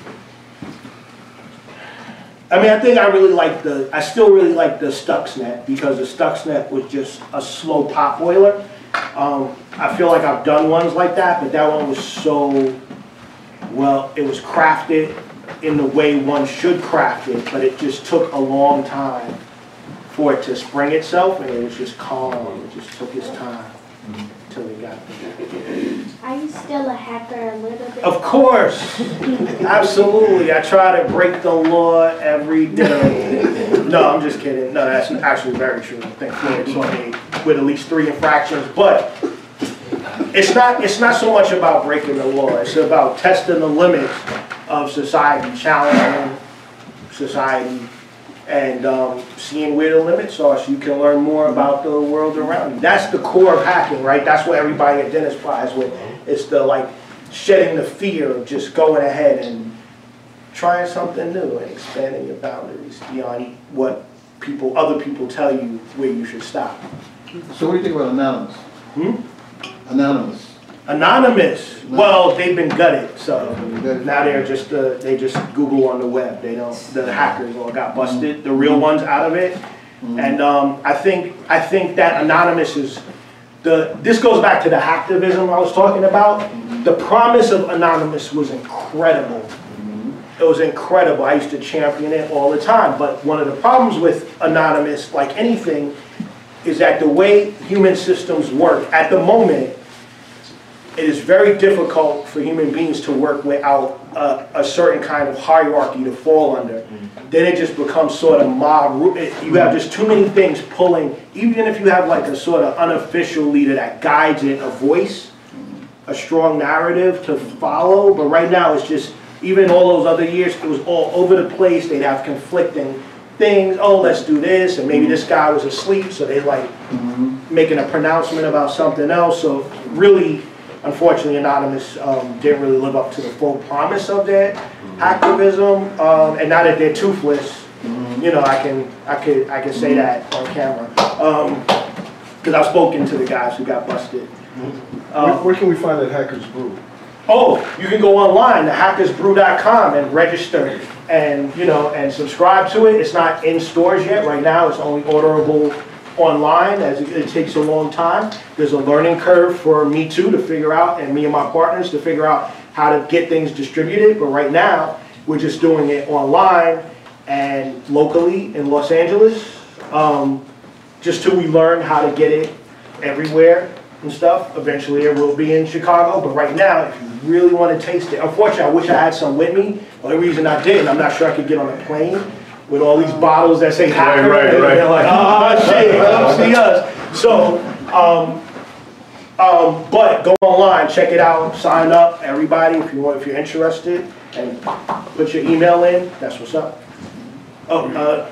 I mean, I think I really like the, I still really like the Stuxnet, because the Stuxnet was just a slow pot boiler. Um, I feel like I've done ones like that, but that one was so, well, it was crafted in the way one should craft it, but it just took a long time for it to spring itself, and it was just calm, it just took its time until it got there. Are you still a hacker a little bit? Of course, absolutely. I try to break the law every day. No, I'm just kidding. No, that's actually very true. I think Floyd's on me with at least three infractions, but it's not. It's not so much about breaking the law. It's about testing the limits of society, challenging society, and um, seeing where the limits are so you can learn more about the world around you. That's the core of hacking, right? That's what everybody identifies with. It's the like shedding the fear of just going ahead and trying something new and expanding your boundaries beyond what people, other people tell you where you should stop. So what do you think about Anonymous? Hmm? Anonymous. Anonymous. Well, they've been gutted, so now they're just uh, they just Google on the web. They don't. The hackers all got busted. The real ones out of it, and um, I think I think that Anonymous is the. This goes back to the hacktivism I was talking about. The promise of Anonymous was incredible. It was incredible. I used to champion it all the time. But one of the problems with Anonymous, like anything, is that the way human systems work at the moment, it is very difficult for human beings to work without a, a certain kind of hierarchy to fall under. Mm-hmm. Then it just becomes sort of mob. You have just too many things pulling. Even if you have like a sort of unofficial leader that guides it, a voice, a strong narrative to follow. But right now it's just, even all those other years, it was all over the place. They'd have conflicting things. Oh, let's do this. And maybe this guy was asleep, so they're like mm-hmm. making a pronouncement about something else. So really, unfortunately, Anonymous um, didn't really live up to the full promise of their activism. Um, and now that they're toothless, mm-hmm. you know, I can I could I can say that on camera because um, I've spoken to the guys who got busted. Mm-hmm. um, where, where can we find that Hackers Brew? Oh, you can go online to hackers brew dot com and register and you know and subscribe to it. It's not in stores yet. Right now, it's only orderable online, as it, it takes a long time. There's a learning curve for me too to figure out, and me and my partners to figure out how to get things distributed. But right now, we're just doing it online and locally in Los Angeles, um, just till we learn how to get it everywhere and stuff. Eventually, it will be in Chicago. But right now, if you really want to taste it, unfortunately, I wish I had some with me. The only reason I didn't, I'm not sure I could get on a plane with all these bottles that say hacker, right, right, and right. They're like, oh shit, don't see us. So, um, um, but go online, check it out, sign up, everybody, if you want, if you're interested, and put your email in. That's what's up. Oh, uh,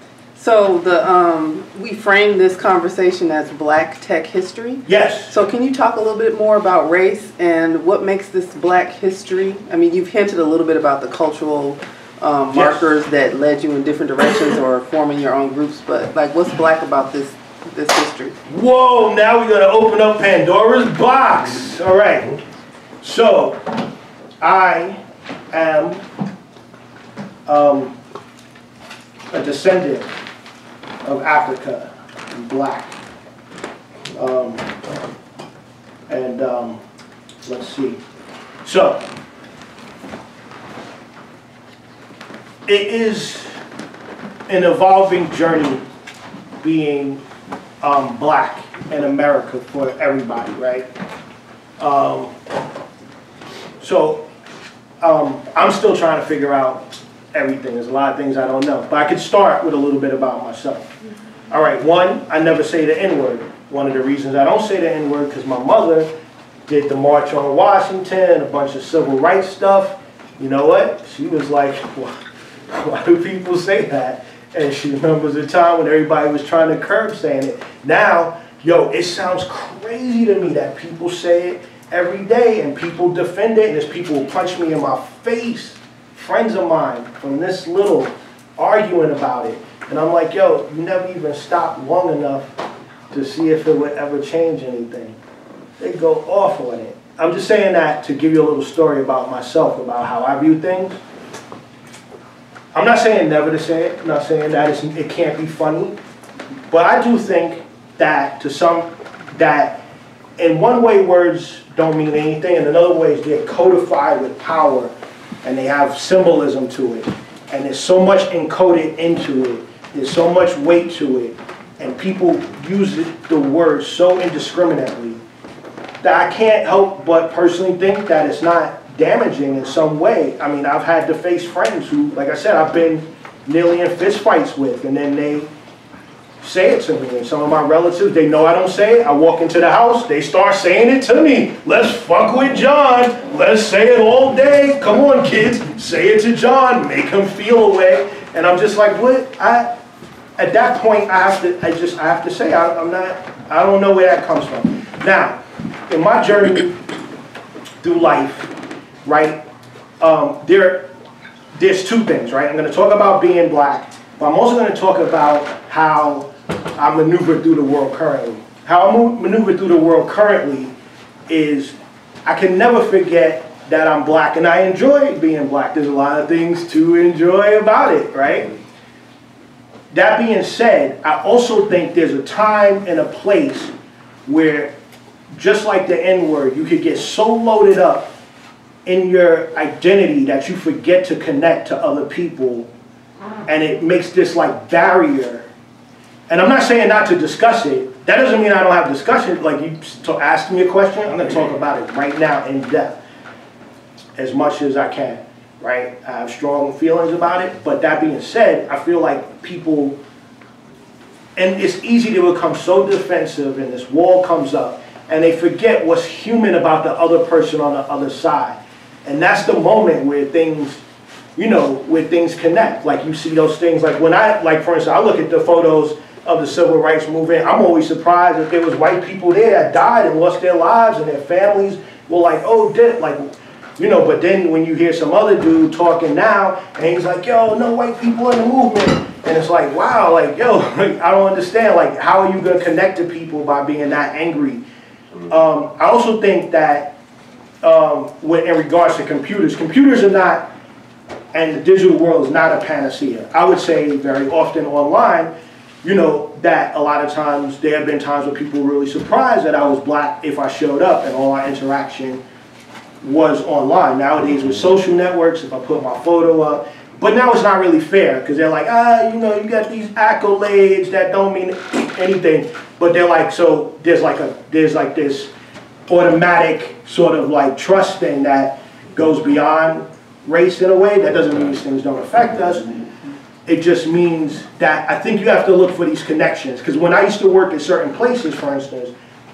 so the um, we framed this conversation as Black Tech History. Yes. So can you talk a little bit more about race and what makes this Black history? I mean, you've hinted a little bit about the cultural Um, markers yes. that led you in different directions or forming your own groups, but like what's Black about this this history? Whoa, now we're gonna open up Pandora's box. All right, so I am um, a descendant of Africa, Black, um, and um, let's see, so it is an evolving journey being um, Black in America for everybody, right? Um, so um, I'm still trying to figure out everything. There's a lot of things I don't know. But I could start with a little bit about myself. All right, one, I never say the N-word. One of the reasons I don't say the N-word because my mother did the March on Washington, a bunch of civil rights stuff. You know what? She was like, well, why do people say that? And she remembers a time when everybody was trying to curb saying it. Now, yo, it sounds crazy to me that people say it every day and people defend it, and there's people who punch me in my face, friends of mine from this little arguing about it. And I'm like, yo, you never even stopped long enough to see if it would ever change anything. They go off on it. I'm just saying that to give you a little story about myself, about how I view things. I'm not saying never to say it. I'm not saying that it's, it can't be funny. But I do think that to some, that in one way words don't mean anything, and in other ways they're codified with power and they have symbolism to it. And there's so much encoded into it. There's so much weight to it. And people use it, the word so indiscriminately that I can't help but personally think that it's not damaging in some way. I mean, I've had to face friends who, like I said, I've been nearly in fist fights with, and then they say it to me. And some of my relatives, they know I don't say it. I walk into the house, they start saying it to me. Let's fuck with John. Let's say it all day. Come on, kids. Say it to John. Make him feel a way. And I'm just like, what? I, at that point, I have to, I just, I have to say, I, I'm not, I don't know where that comes from. Now, in my journey through life, right, um, there, there's two things, right? I'm going to talk about being black, but I'm also going to talk about how I maneuver through the world currently. How I maneuver through the world currently is I can never forget that I'm black, and I enjoy being black. There's a lot of things to enjoy about it, right? That being said, I also think there's a time and a place where, just like the N-word, you could get so loaded up in your identity that you forget to connect to other people, and it makes this like barrier. And I'm not saying not to discuss it. That doesn't mean I don't have discussion. Like, you asked me a question, I'm going to talk about it right now in depth, as much as I can, right? I have strong feelings about it, but that being said, I feel like people, and it's easy to become so defensive, and this wall comes up, and they forget what's human about the other person on the other side. And that's the moment where things, you know, where things connect. Like, you see those things, like when I, like for instance, I look at the photos of the civil rights movement, I'm always surprised that there was white people there that died and lost their lives, and their families were like, oh, did, like, you know, but then when you hear some other dude talking now, and he's like, yo, no white people in the movement, and it's like, wow, like, yo, like, I don't understand, like, how are you going to connect to people by being that angry? Um, I also think that um, when, in regards to computers, computers are not, and the digital world is not a panacea. I would say very often online, you know, that a lot of times, there have been times where people were really surprised that I was black if I showed up, and all our interaction was online. Nowadays with social networks, if I put my photo up, but now it's not really fair, because they're like, ah, you know, you got these accolades that don't mean anything, but they're like, so there's like a, there's like this automatic sort of like trust thing that goes beyond race in a way. That doesn't mean these things don't affect us. It just means that I think you have to look for these connections, because when I used to work in certain places, for instance,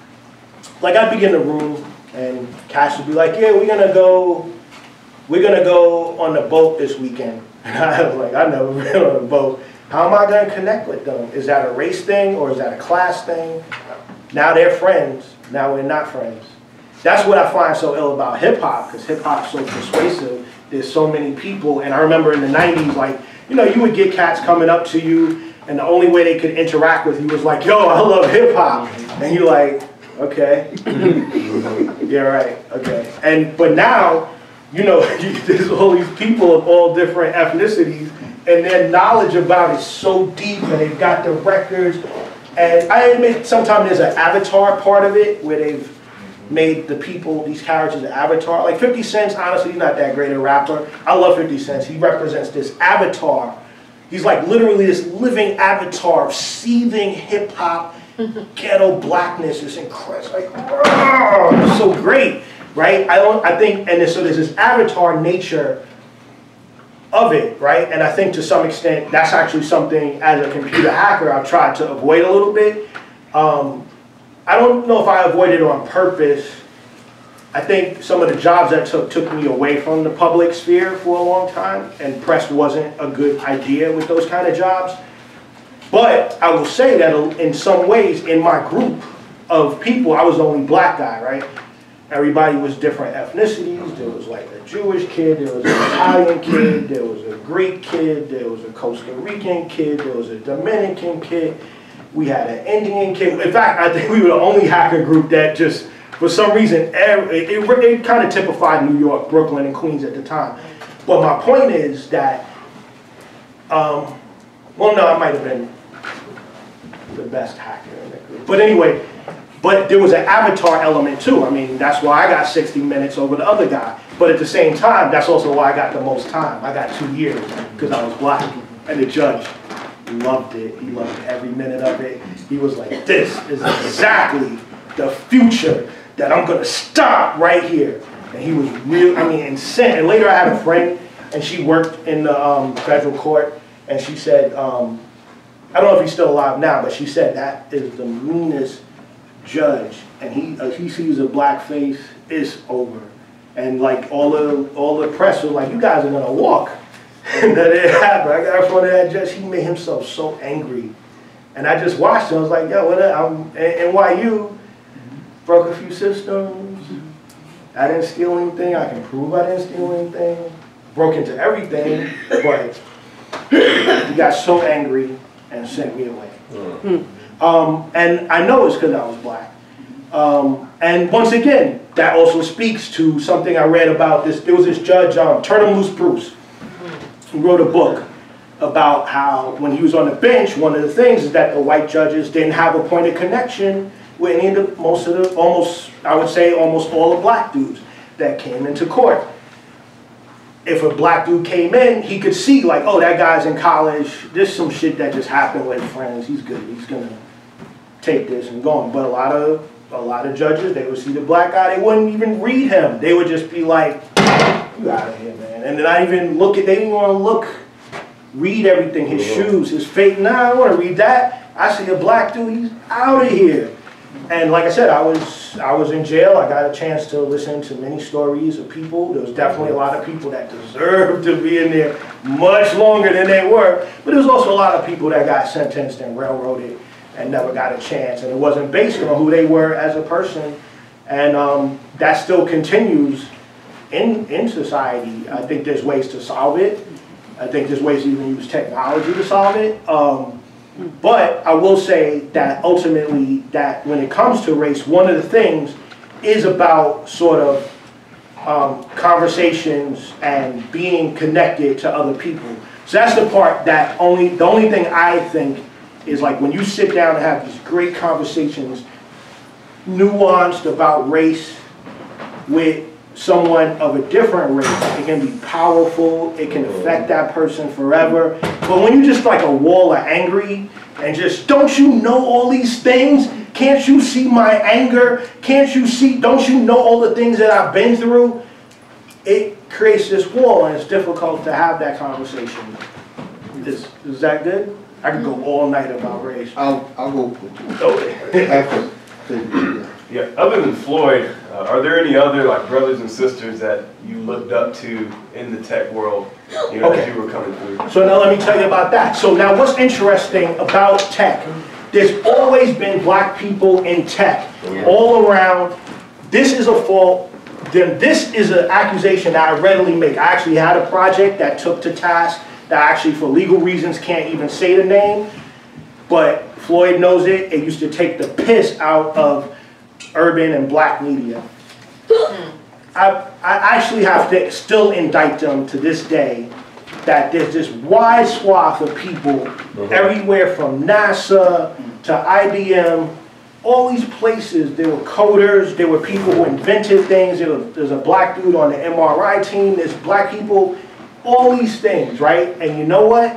like I'd be in the room, and Cash would be like, yeah, we're gonna go, we're gonna go on the boat this weekend. And I was like, I've never been on a boat. How am I gonna connect with them? Is that a race thing, or is that a class thing? Now they're friends, now we're not friends. That's what I find so ill about hip hop, because hip hop's so persuasive. There's so many people, and I remember in the nineties, like, you know, you would get cats coming up to you, and the only way they could interact with you was like, yo, I love hip hop. And you're like, okay. Yeah, right, okay. And, but now, you know, there's all these people of all different ethnicities, and their knowledge about it is so deep, and they've got the records. And I admit sometimes there's an avatar part of it, where they've made the people, these characters, an avatar. Like fifty Cent's, honestly, he's not that great a rapper. I love fifty Cent. He represents this avatar. He's like literally this living avatar of seething hip-hop, ghetto blackness. It's incredible. Like, oh, it's so great, right? I don't. I think, and so there's this avatar nature of it, right? And I think to some extent, that's actually something as a computer hacker I've tried to avoid a little bit. Um, I don't know if I avoided it on purpose. I think some of the jobs that took took me away from the public sphere for a long time, and press wasn't a good idea with those kind of jobs. But I will say that in some ways, in my group of people, I was the only black guy, right? Everybody was different ethnicities. There was like a Jewish kid, there was an Italian kid, there was a Greek kid, there was a Costa Rican kid, there was a Dominican kid. We had an Indian kid. In fact, I think we were the only hacker group that just, for some reason, it, it, it kind of typified New York, Brooklyn, and Queens at the time. But my point is that, um, well, no, I might have been the best hacker in the group. But anyway, but there was an avatar element too. I mean, that's why I got sixty minutes over the other guy. But at the same time, that's also why I got the most time. I got two years because I was black. And the judge loved it. He loved every minute of it. He was like, this is exactly the future that I'm gonna stop right here. And he was real, I mean, insane. And later I had a friend, and she worked in the um, federal court, and she said, um, I don't know if he's still alive now, but she said that is the meanest judge. And he, if he sees a black face, it's over. And like all the all the press was like, you guys are gonna walk. that didn't happen. I got in front of that judge, he made himself so angry. And I just watched him, I was like, yo, what up? I'm N Y U, broke a few systems, I didn't steal anything, I can prove I didn't steal anything, broke into everything, but he got so angry and sent me away. Mm. Um, and I know it's because I was black. Um, and once again, that also speaks to something I read about this. There was this judge, um, Turn 'em Loose Bruce, who wrote a book about how when he was on the bench, one of the things is that the white judges didn't have a point of connection with any of the, most of the, almost, I would say almost all the black dudes that came into court. If a black dude came in, he could see like, oh, that guy's in college, there's some shit that just happened with friends, he's good, he's gonna take this and go on. But a lot of a lot of judges, they would see the black guy, they wouldn't even read him. They would just be like, you out of here, man. And then I even look at, they didn't want to look, read everything, his mm-hmm. shoes, his face. Nah, I don't want to read that. I see a black dude, he's out of here. And like I said, I was I was in jail. I got a chance to listen to many stories of people. There was definitely a lot of people that deserved to be in there much longer than they were. But there was also a lot of people that got sentenced and railroaded and never got a chance. And it wasn't based on who they were as a person. And um, that still continues in, in society. I think there's ways to solve it. I think there's ways to even use technology to solve it. Um, But I will say that ultimately that when it comes to race, one of the things is about sort of um, conversations and being connected to other people. So that's the part that only, the only thing I think is like when you sit down and have these great conversations, nuanced about race with someone of a different race, it can be powerful, it can affect that person forever. But when you just like a wall of angry and just, don't you know all these things? Can't you see my anger? Can't you see, don't you know all the things that I've been through? It creates this wall and it's difficult to have that conversation. Is, is that good? I could go all night about race. I'll, I'll go. Okay. After. Yeah, other than Floyd, uh, are there any other like brothers and sisters that you looked up to in the tech world, you know, okay. as you were coming through? So now let me tell you about that. So now what's interesting about tech, there's always been black people in tech, yeah. all around. This is a fault. Then this is an accusation that I readily make. I actually had a project that took to task that I actually for legal reasons can't even say the name, but Floyd knows it. It used to take the piss out of urban and black media. I, I actually have to still indict them to this day that there's this wide swath of people mm-hmm. everywhere from NASA to I B M, all these places. There were coders, there were people who invented things, there was, there's a black dude on the M R I team, there's black people, all these things, right? And you know what?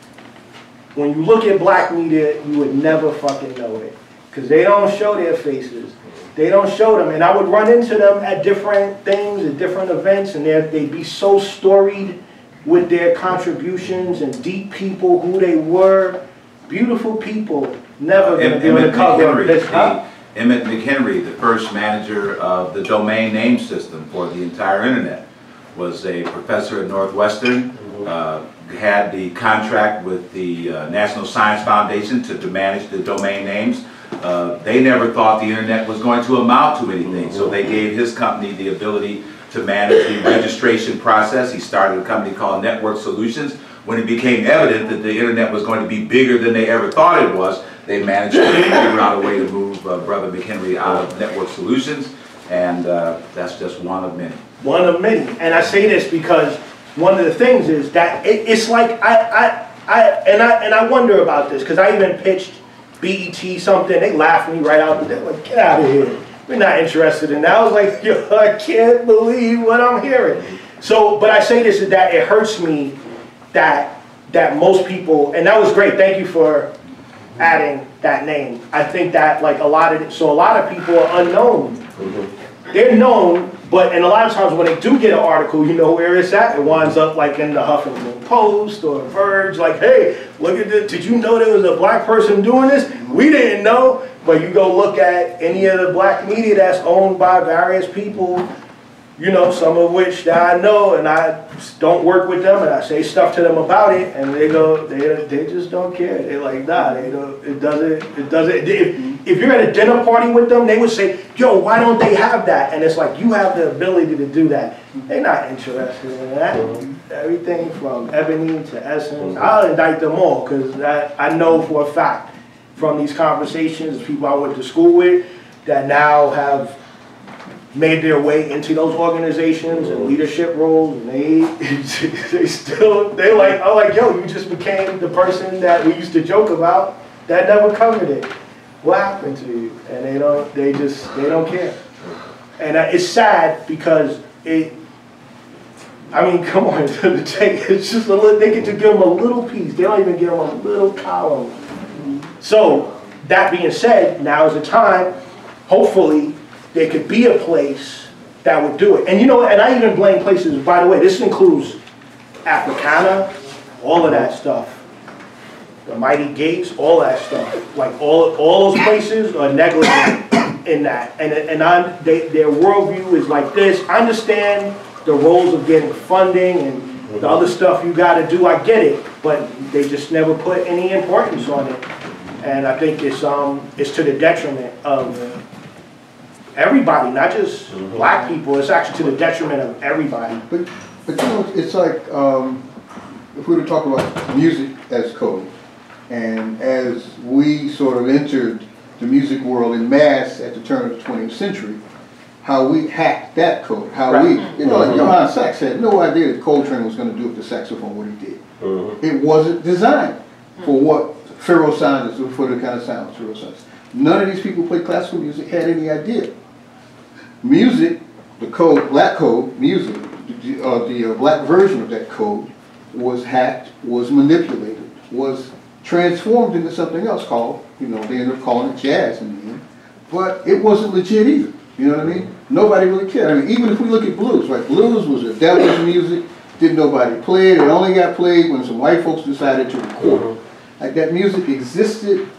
When you look at black media, you would never fucking know it. Because they don't show their faces. They don't show them. And I would run into them at different things, at different events, and they'd be so storied with their contributions and deep people, who they were. Beautiful people. Never Uh, going to be on the cover of this. Huh? Emmett McHenry, the first manager of the domain name system for the entire internet, was a professor at Northwestern, uh, had the contract with the uh, National Science Foundation to, to manage the domain names. Uh, they never thought the internet was going to amount to anything, so they gave his company the ability to manage the registration process. He started a company called Network Solutions. When it became evident that the internet was going to be bigger than they ever thought it was, they managed to figure out a way to move uh, Brother McHenry out of Network Solutions, and uh, that's just one of many. One of many. And I say this because one of the things is that it, it's like, I, I, I, and I, and I wonder about this, because I even pitched B E T something, they laughed me right out, they're like, get out of here. We're not interested in that. I was like, yo, I can't believe what I'm hearing. So, but I say this is that it hurts me that that most people, and that was great, thank you for adding that name. I think that like a lot of, so a lot of people are unknown. Mm-hmm. They're known, but and a lot of times when they do get an article, you know where it's at. It winds up like in the Huffington Post or Verge, like, hey, look at this, did you know there was a black person doing this? We didn't know. But you go look at any of the black media that's owned by various people, you know, some of which that I know, and I don't work with them, and I say stuff to them about it, and they go, they they just don't care. They're like, nah, they don't. It doesn't. It doesn't. If, if you're at a dinner party with them, they would say, yo, why don't they have that? And it's like, you have the ability to do that. They're not interested in that. Mm-hmm. Everything from Ebony to Essence, I'll indict them all, because I, I know for a fact from these conversations, people I went to school with that now have made their way into those organizations and leadership roles, and they they still they like I'm like, yo, you just became the person that we used to joke about that never covered it. What happened to you? And they don't they just they don't care. And it's sad because it. I mean, come on, it's just a little, they get to give them a little piece. They don't even give them a little column. So that being said, now is the time. Hopefully, there could be a place that would do it. And you know, and I even blame places, by the way, this includes Africana, all of that stuff. The Mighty Gates, all that stuff. Like all, all those places are negligent in that. And, and I'm, they, their worldview is like this. I understand the roles of getting funding and the other stuff you gotta do, I get it. But they just never put any importance on it. And I think it's, um, it's to the detriment of everybody, not just mm-hmm. black people. It's actually to the detriment of everybody. But, but you know, it's like um, if we were to talk about music as code, and as we sort of entered the music world in mass at the turn of the twentieth century, how we hacked that code, how right. we, you know, like Johann Sachs had no idea that Coltrane was going to do with the saxophone what he did. Mm-hmm. It wasn't designed for what Pharaoh sound is, for the kind of sound Pharaoh sounds. None of these people who played classical music had any idea. Music, the code, black code, music, the, uh, the uh, black version of that code was hacked, was manipulated, was transformed into something else called, you know, they ended up calling it jazz in the end. But it wasn't legit either, you know what I mean? Nobody really cared. I mean, even if we look at blues, right? Blues was a devil's music, didn't nobody play it, it only got played when some white folks decided to record it. Like that music existed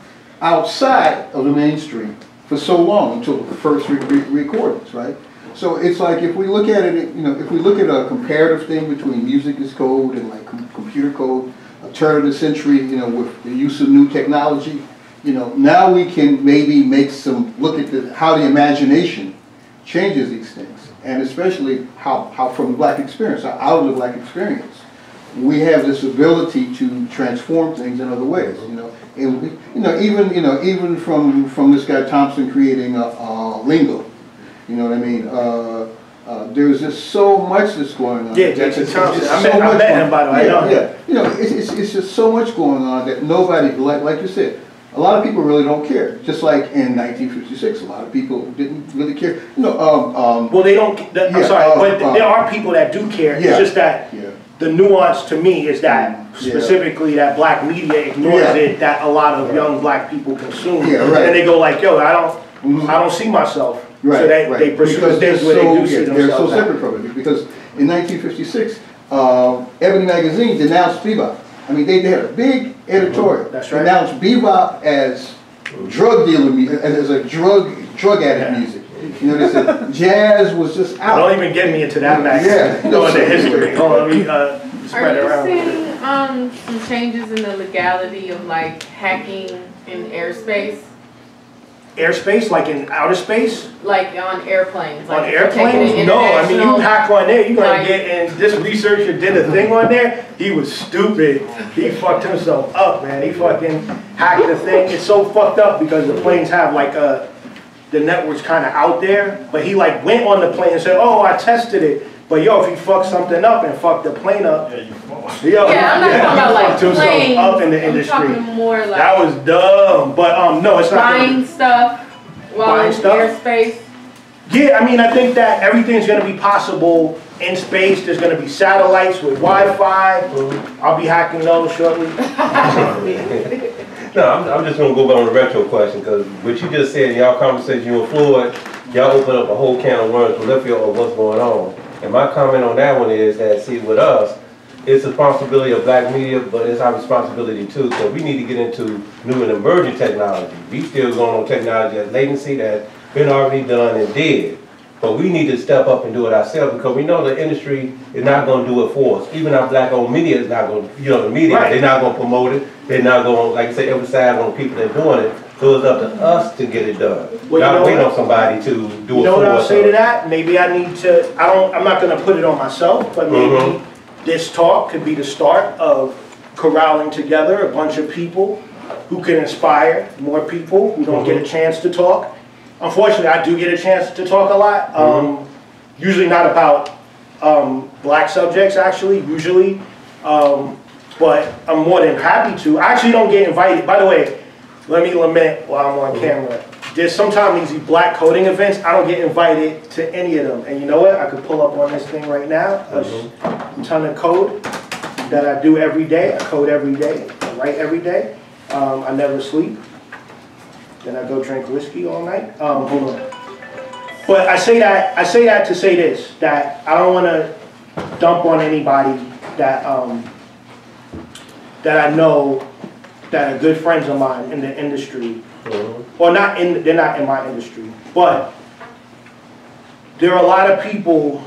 outside of the mainstream for so long until the first re re recordings, right? So it's like if we look at it, you know, if we look at a comparative thing between music as code and like com computer code, a turn of the century, you know, with the use of new technology, you know, now we can maybe make some look at the, how the imagination changes these things, and especially how, how from the black experience, how out of the black experience, we have this ability to transform things in other ways, you know. And, you know, even you know, even from from this guy Thompson creating a, a lingo, you know what I mean. Uh, uh, there's just so much that's going on. Yeah, Jason Thompson. I met, so I met him by the way. Yeah, yeah. You know, it's, it's it's just so much going on that nobody, like like you said, a lot of people really don't care. Just like in nineteen fifty-six, a lot of people didn't really care. You know, um, um, well, they don't. That, I'm yeah, sorry, um, but um, there are people that do care. Yeah, it's just that. Yeah. The nuance to me is that specifically yeah. that black media ignores yeah. it, that a lot of right. young black people consume. Yeah, right. And they go like, yo, I don't mm-hmm. I don't see myself. Right, so they, right. they pursue things where so, they do see yeah, themselves. They're so out. separate from it because in nineteen fifty-six, uh, Ebony magazine denounced bebop. I mean, they, they had a big editorial. Mm-hmm. That's right. Denounced bebop as drug dealer music, as a drug drug addict yeah. music. You know, they said jazz was just out. Don't even get me into that magazine. Yeah, going to history. Let me uh, spread it around. Are you seeing um, some changes in the legality of like hacking in airspace? Airspace, like in outer space? Like on airplanes. Like on airplanes? No, I mean you hack on there, you're gonna like, get. And this researcher did a thing on there. He was stupid. He fucked himself up, man. He fucking hacked the thing. It's so fucked up because the planes have like a. The network's kind of out there, but he like went on the plane and said, "Oh, I tested it." But yo, if he fucked something up and fucked the plane up, yeah, you yo, yeah, I'm not yeah, talking about like planes. Up in the I'm industry. talking more like that was dumb. But um, no, it's not buying stuff while buying in stuff? airspace. Yeah, I mean, I think that everything's going to be possible in space. There's going to be satellites with Wi-Fi. Mm-hmm. I'll be hacking those shortly. No, I'm, I'm just going to go back on the retro question because what you just said in y'all conversation, you and Floyd, y'all open up a whole can of worms with left field of what's going on. And my comment on that one is that, see, with us, it's the responsibility of black media, but it's our responsibility too. So we need to get into new and emerging technology. We still going on technology as latency that's been already done and did. But we need to step up and do it ourselves because we know the industry is not going to do it for us. Even our black-owned media is not going to, you know, the media, right. They're not going to promote it. They're not going to, like I say, emphasize on the people that are doing it. So it's up to us to get it done. Well, not you know wait what? on somebody to do you it for us. You know what I'll say to that? Maybe I need to, I don't, I'm not going to put it on myself, but maybe mm-hmm. this talk could be the start of corralling together a bunch of people who can inspire more people who don't mm-hmm. get a chance to talk. Unfortunately, I do get a chance to talk a lot. Um, mm-hmm. Usually not about um, black subjects, actually, usually. Um, but I'm more than happy to. I actually don't get invited. By the way, let me lament while I'm on mm-hmm. camera. There's sometimes these black coding events, I don't get invited to any of them. And you know what? I could pull up on this thing right now, mm-hmm. a ton of code that I do every day. I code every day. I write every day. Um, I never sleep. Then I go drink whiskey all night. Um, hold on. But I say that I say that to say this, that I don't want to dump on anybody that um, that I know that are good friends of mine in the industry, mm-hmm. or not in they're not in my industry, but there are a lot of people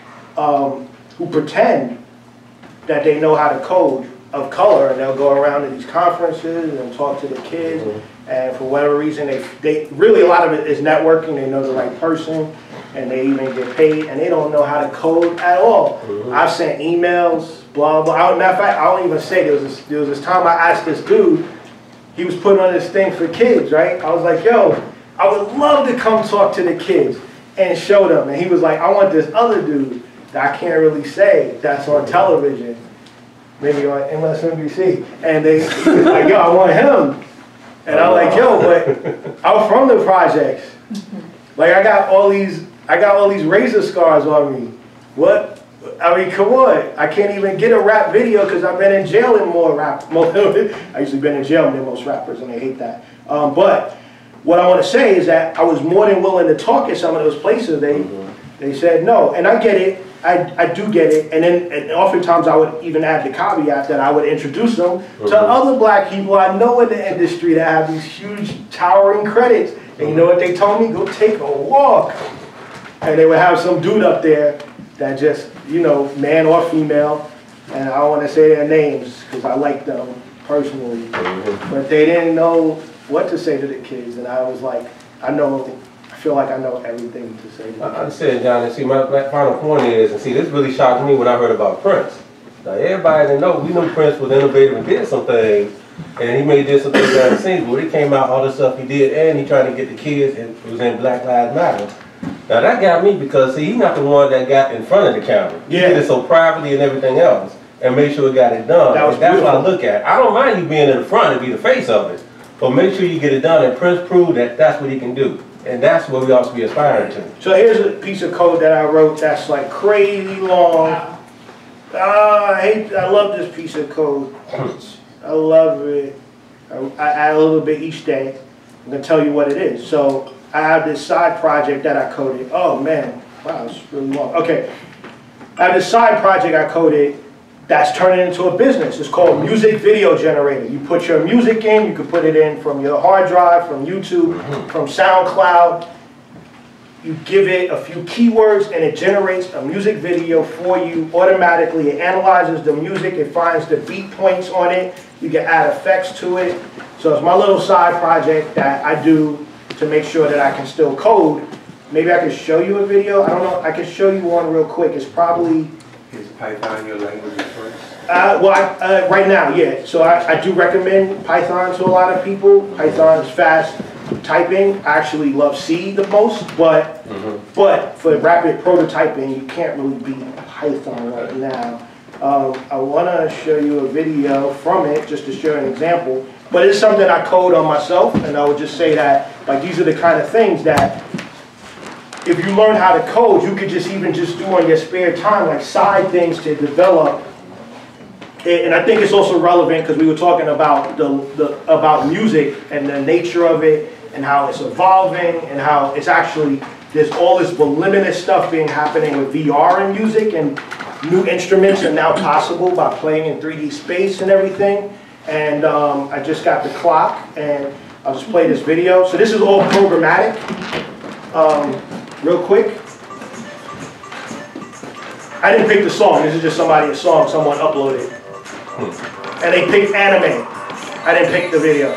um, who pretend that they know how to code of color, and they'll go around to these conferences and talk to the kids. Mm-hmm. And for whatever reason, they, they really, a lot of it is networking. They know the right person, and they even get paid, and they don't know how to code at all. Mm-hmm. I've sent emails, blah, blah. I, matter of fact, I don't even say, there was, this, there was this time I asked this dude, he was putting on this thing for kids, right? I was like, yo, I would love to come talk to the kids and show them. And he was like, I want this other dude that I can't really say that's on television, maybe on M S N B C. And they, he was like, yo, I want him. And I'm like, yo, but I'm from the projects. Like, I got all these, I got all these razor scars on me. What? I mean, come on. I can't even get a rap video because I've been in jail in more rap. More, I usually been in jail than most rappers, and they hate that. Um, but what I want to say is that I was more than willing to talk at some of those places. They, mm-hmm. they said no, and I get it. I, I do get it, and then and oftentimes I would even add the caveat that I would introduce them mm-hmm. to other black people I know in the industry that have these huge towering credits. And you know what they told me? Go take a walk. And they would have some dude up there that just, you know, man or female, and I don't want to say their names because I like them personally, mm-hmm. but they didn't know what to say to the kids, and I was like, I know. I feel like I know everything to say. To I understand, John, and see, my, my final point is, and see, this really shocked me when I heard about Prince. Now, everybody that know, we knew Prince was innovative and did some things, and he may did some things behind the scenes, but when he came out, all the stuff he did, and he tried to get the kids, and it was in Black Lives Matter. Now, that got me because, see, he's not the one that got in front of the camera. He yeah. did it so privately and everything else, and make sure he got it done. That was that's what I look at. I don't mind you being in the front and be the face of it, but make sure you get it done, and Prince proved that that's what he can do. And that's what we ought to be aspiring to. So here's a piece of code that I wrote that's like crazy long. Ah, I hate, I love this piece of code. I love it. I, I add a little bit each day. I'm gonna tell you what it is. So I have this side project that I coded. Oh man, wow, it's really long. Okay, I have this side project I coded that's turning into a business. It's called Music Video Generator. You put your music in, you can put it in from your hard drive, from YouTube, from SoundCloud. You give it a few keywords and it generates a music video for you automatically. It analyzes the music, it finds the beat points on it. You can add effects to it. So it's my little side project that I do to make sure that I can still code. Maybe I can show you a video. I don't know, I can show you one real quick. It's probably, is Python your language of choice? Uh, well, I, uh, right now, yeah. So I, I do recommend Python to a lot of people. Python is fast typing. I actually love C the most, but mm-hmm. but for rapid prototyping, you can't really beat Python right now. Um, I want to show you a video from it just to show an example. But it's something I code on myself, and I would just say that like these are the kind of things that if you learn how to code, you could just even just do on your spare time, like side things to develop. And I think it's also relevant because we were talking about the, the about music and the nature of it and how it's evolving and how it's actually, there's all this voluminous stuff being happening with V R and music, and new instruments are now possible by playing in three D space and everything. And um, I just got the clock, and I'll just play this video. So this is all programmatic. Um, real quick. I didn't pick the song, this is just somebody's song someone uploaded. And they picked anime. I didn't pick the video.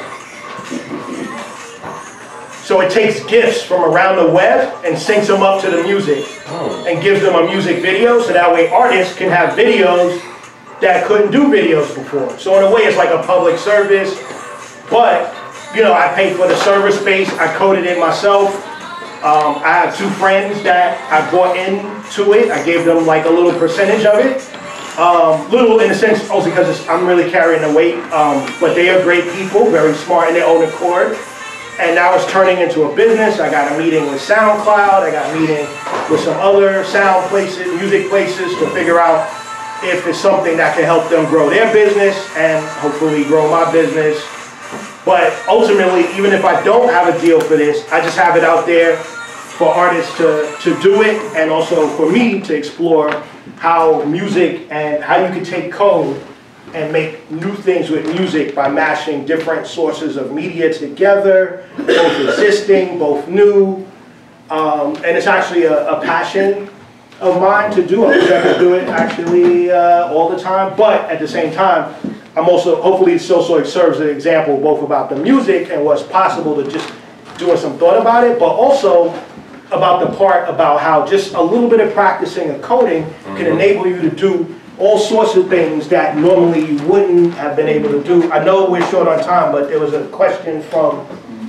So it takes GIFs from around the web and syncs them up to the music and gives them a music video so that way artists can have videos that couldn't do videos before. So in a way it's like a public service, but you know, I paid for the server space, I coded it myself. Um, I have two friends that I brought into it. I gave them like a little percentage of it. Um, little in a sense also because it's, I'm really carrying the weight, um, but they are great people, very smart in their own accord. And now it's turning into a business. I got a meeting with SoundCloud. I got a meeting with some other sound places, music places to figure out if it's something that can help them grow their business and hopefully grow my business. But ultimately, even if I don't have a deal for this, I just have it out there for artists to, to do it and also for me to explore how music and how you can take code and make new things with music by mashing different sources of media together, both existing, both new. Um, and it's actually a, a passion of mine to do. I wish I could do it actually uh, all the time, but at the same time, I'm also, hopefully it also serves as an example both about the music and what's possible to just doing some thought about it, but also about the part about how just a little bit of practicing of coding can enable you to do all sorts of things that normally you wouldn't have been able to do. I know we're short on time, but there was a question from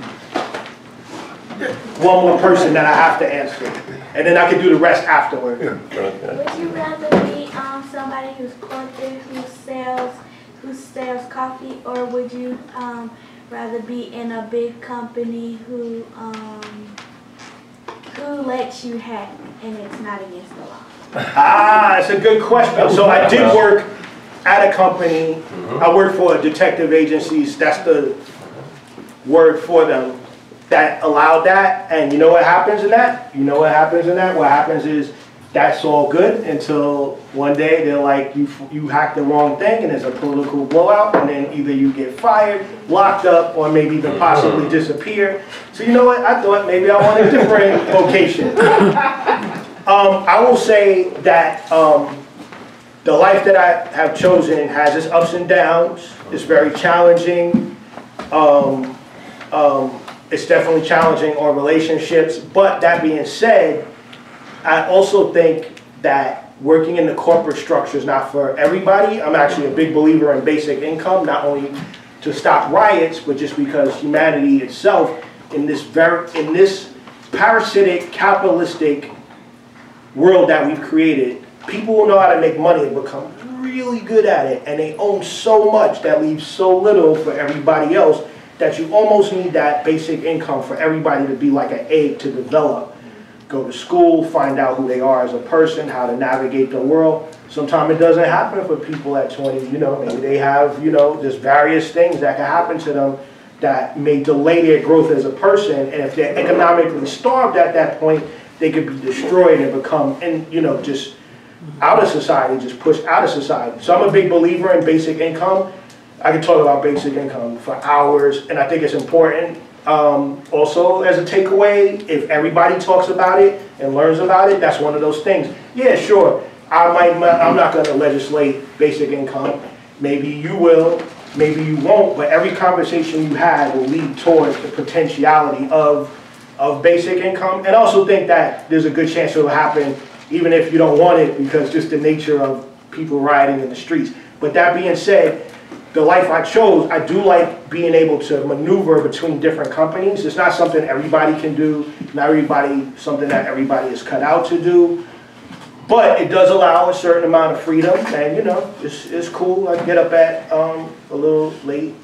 one more person that I have to answer. And then I can do the rest afterward. Would you rather be um, somebody who's corporate, who sells, who sells coffee, or would you um, rather be in a big company who um, who lets you hack and it's not against the law? Ah, that's a good question. So I did work at a company. Mm-hmm. I worked for detective agencies. That's the word for them that allowed that. And you know what happens in that? You know what happens in that? What happens is that's all good until one day they're like, you you hacked the wrong thing and there's a political blowout, and then either you get fired, locked up, or maybe even possibly disappear. So you know what? I thought maybe I want a different location. Um, I will say that um, the life that I have chosen has its ups and downs. It's very challenging. Um, um, it's definitely challenging on relationships. But that being said, I also think that working in the corporate structure is not for everybody. I'm actually a big believer in basic income, not only to stop riots, but just because humanity itself, in this very, in this parasitic, capitalistic world that we've created, people who know how to make money have become really good at it, and they own so much that leaves so little for everybody else that you almost need that basic income for everybody to be like an egg to develop. Go to school, find out who they are as a person, how to navigate the world. Sometimes it doesn't happen for people at twenty, you know, maybe they have, you know, just various things that can happen to them that may delay their growth as a person, and if they're economically starved at that point, they could be destroyed and become, and you know, just out of society, just pushed out of society. So I'm a big believer in basic income. I can talk about basic income for hours, and I think it's important. Um, also, as a takeaway, if everybody talks about it and learns about it, that's one of those things. Yeah, sure, I might, I'm not going to legislate basic income. Maybe you will, maybe you won't, but every conversation you have will lead towards the potentiality of of basic income, and also think that there's a good chance it will happen even if you don't want it, because just the nature of people rioting in the streets. But that being said, the life I chose, I do like being able to maneuver between different companies. It's not something everybody can do, not everybody, something that everybody is cut out to do, but it does allow a certain amount of freedom, and you know, it's, it's cool. I get up at um, a little late,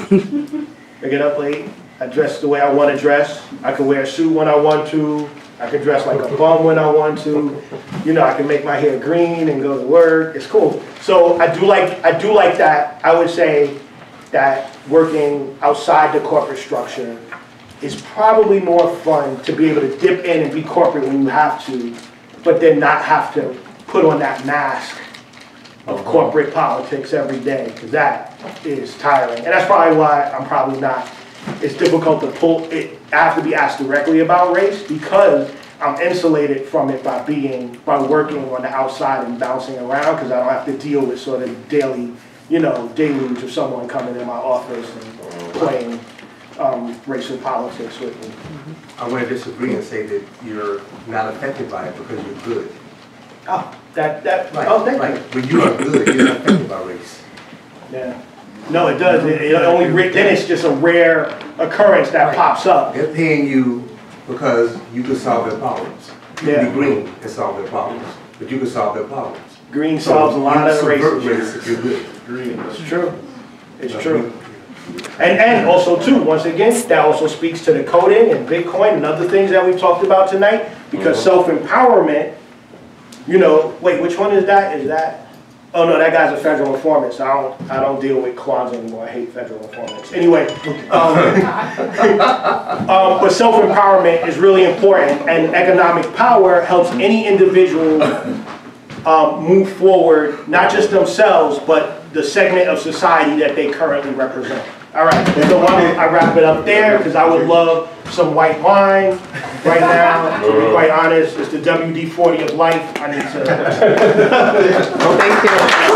I get up late, I dress the way I want to dress. I can wear a suit when I want to. I can dress like a bum when I want to. You know, I can make my hair green and go to work. It's cool. So I do like I do like that. I would say that working outside the corporate structure is probably more fun to be able to dip in and be corporate when you have to, but then not have to put on that mask of corporate politics every day, because that is tiring. And that's probably why I'm probably not. It's difficult to pull it. I have to be asked directly about race, because I'm insulated from it by being, by working on the outside and bouncing around, because I don't have to deal with sort of daily, you know, deluge of someone coming in my office and playing um, racial politics with me. I want to disagree and say that you're not affected by it because you're good. Oh, that, that, Right, oh, thank right. you. When you are good, you're not affected by race. Yeah. No, it does. It, it only, then it's just a rare occurrence that Right. pops up. They're paying you because you can solve their problems. You Yeah. can be green and solve their problems, but you can solve their problems. Green solves a lot of So you subvert races. race if you're good. Green. It's true. It's true. And, and also too, once again, that also speaks to the coding and Bitcoin and other things that we talked about tonight, because self-empowerment, you know, wait, which one is that? Is that, oh no, that guy's a federal informant, so I don't, I don't deal with quads anymore. I hate federal informants. Anyway, um, um, but self-empowerment is really important, and economic power helps any individual um, move forward, not just themselves, but the segment of society that they currently represent. All right, so why don't I wrap it up there, because I would love some white wine right now. To be quite honest, it's the W D forty of life. I need to. Well, thank you.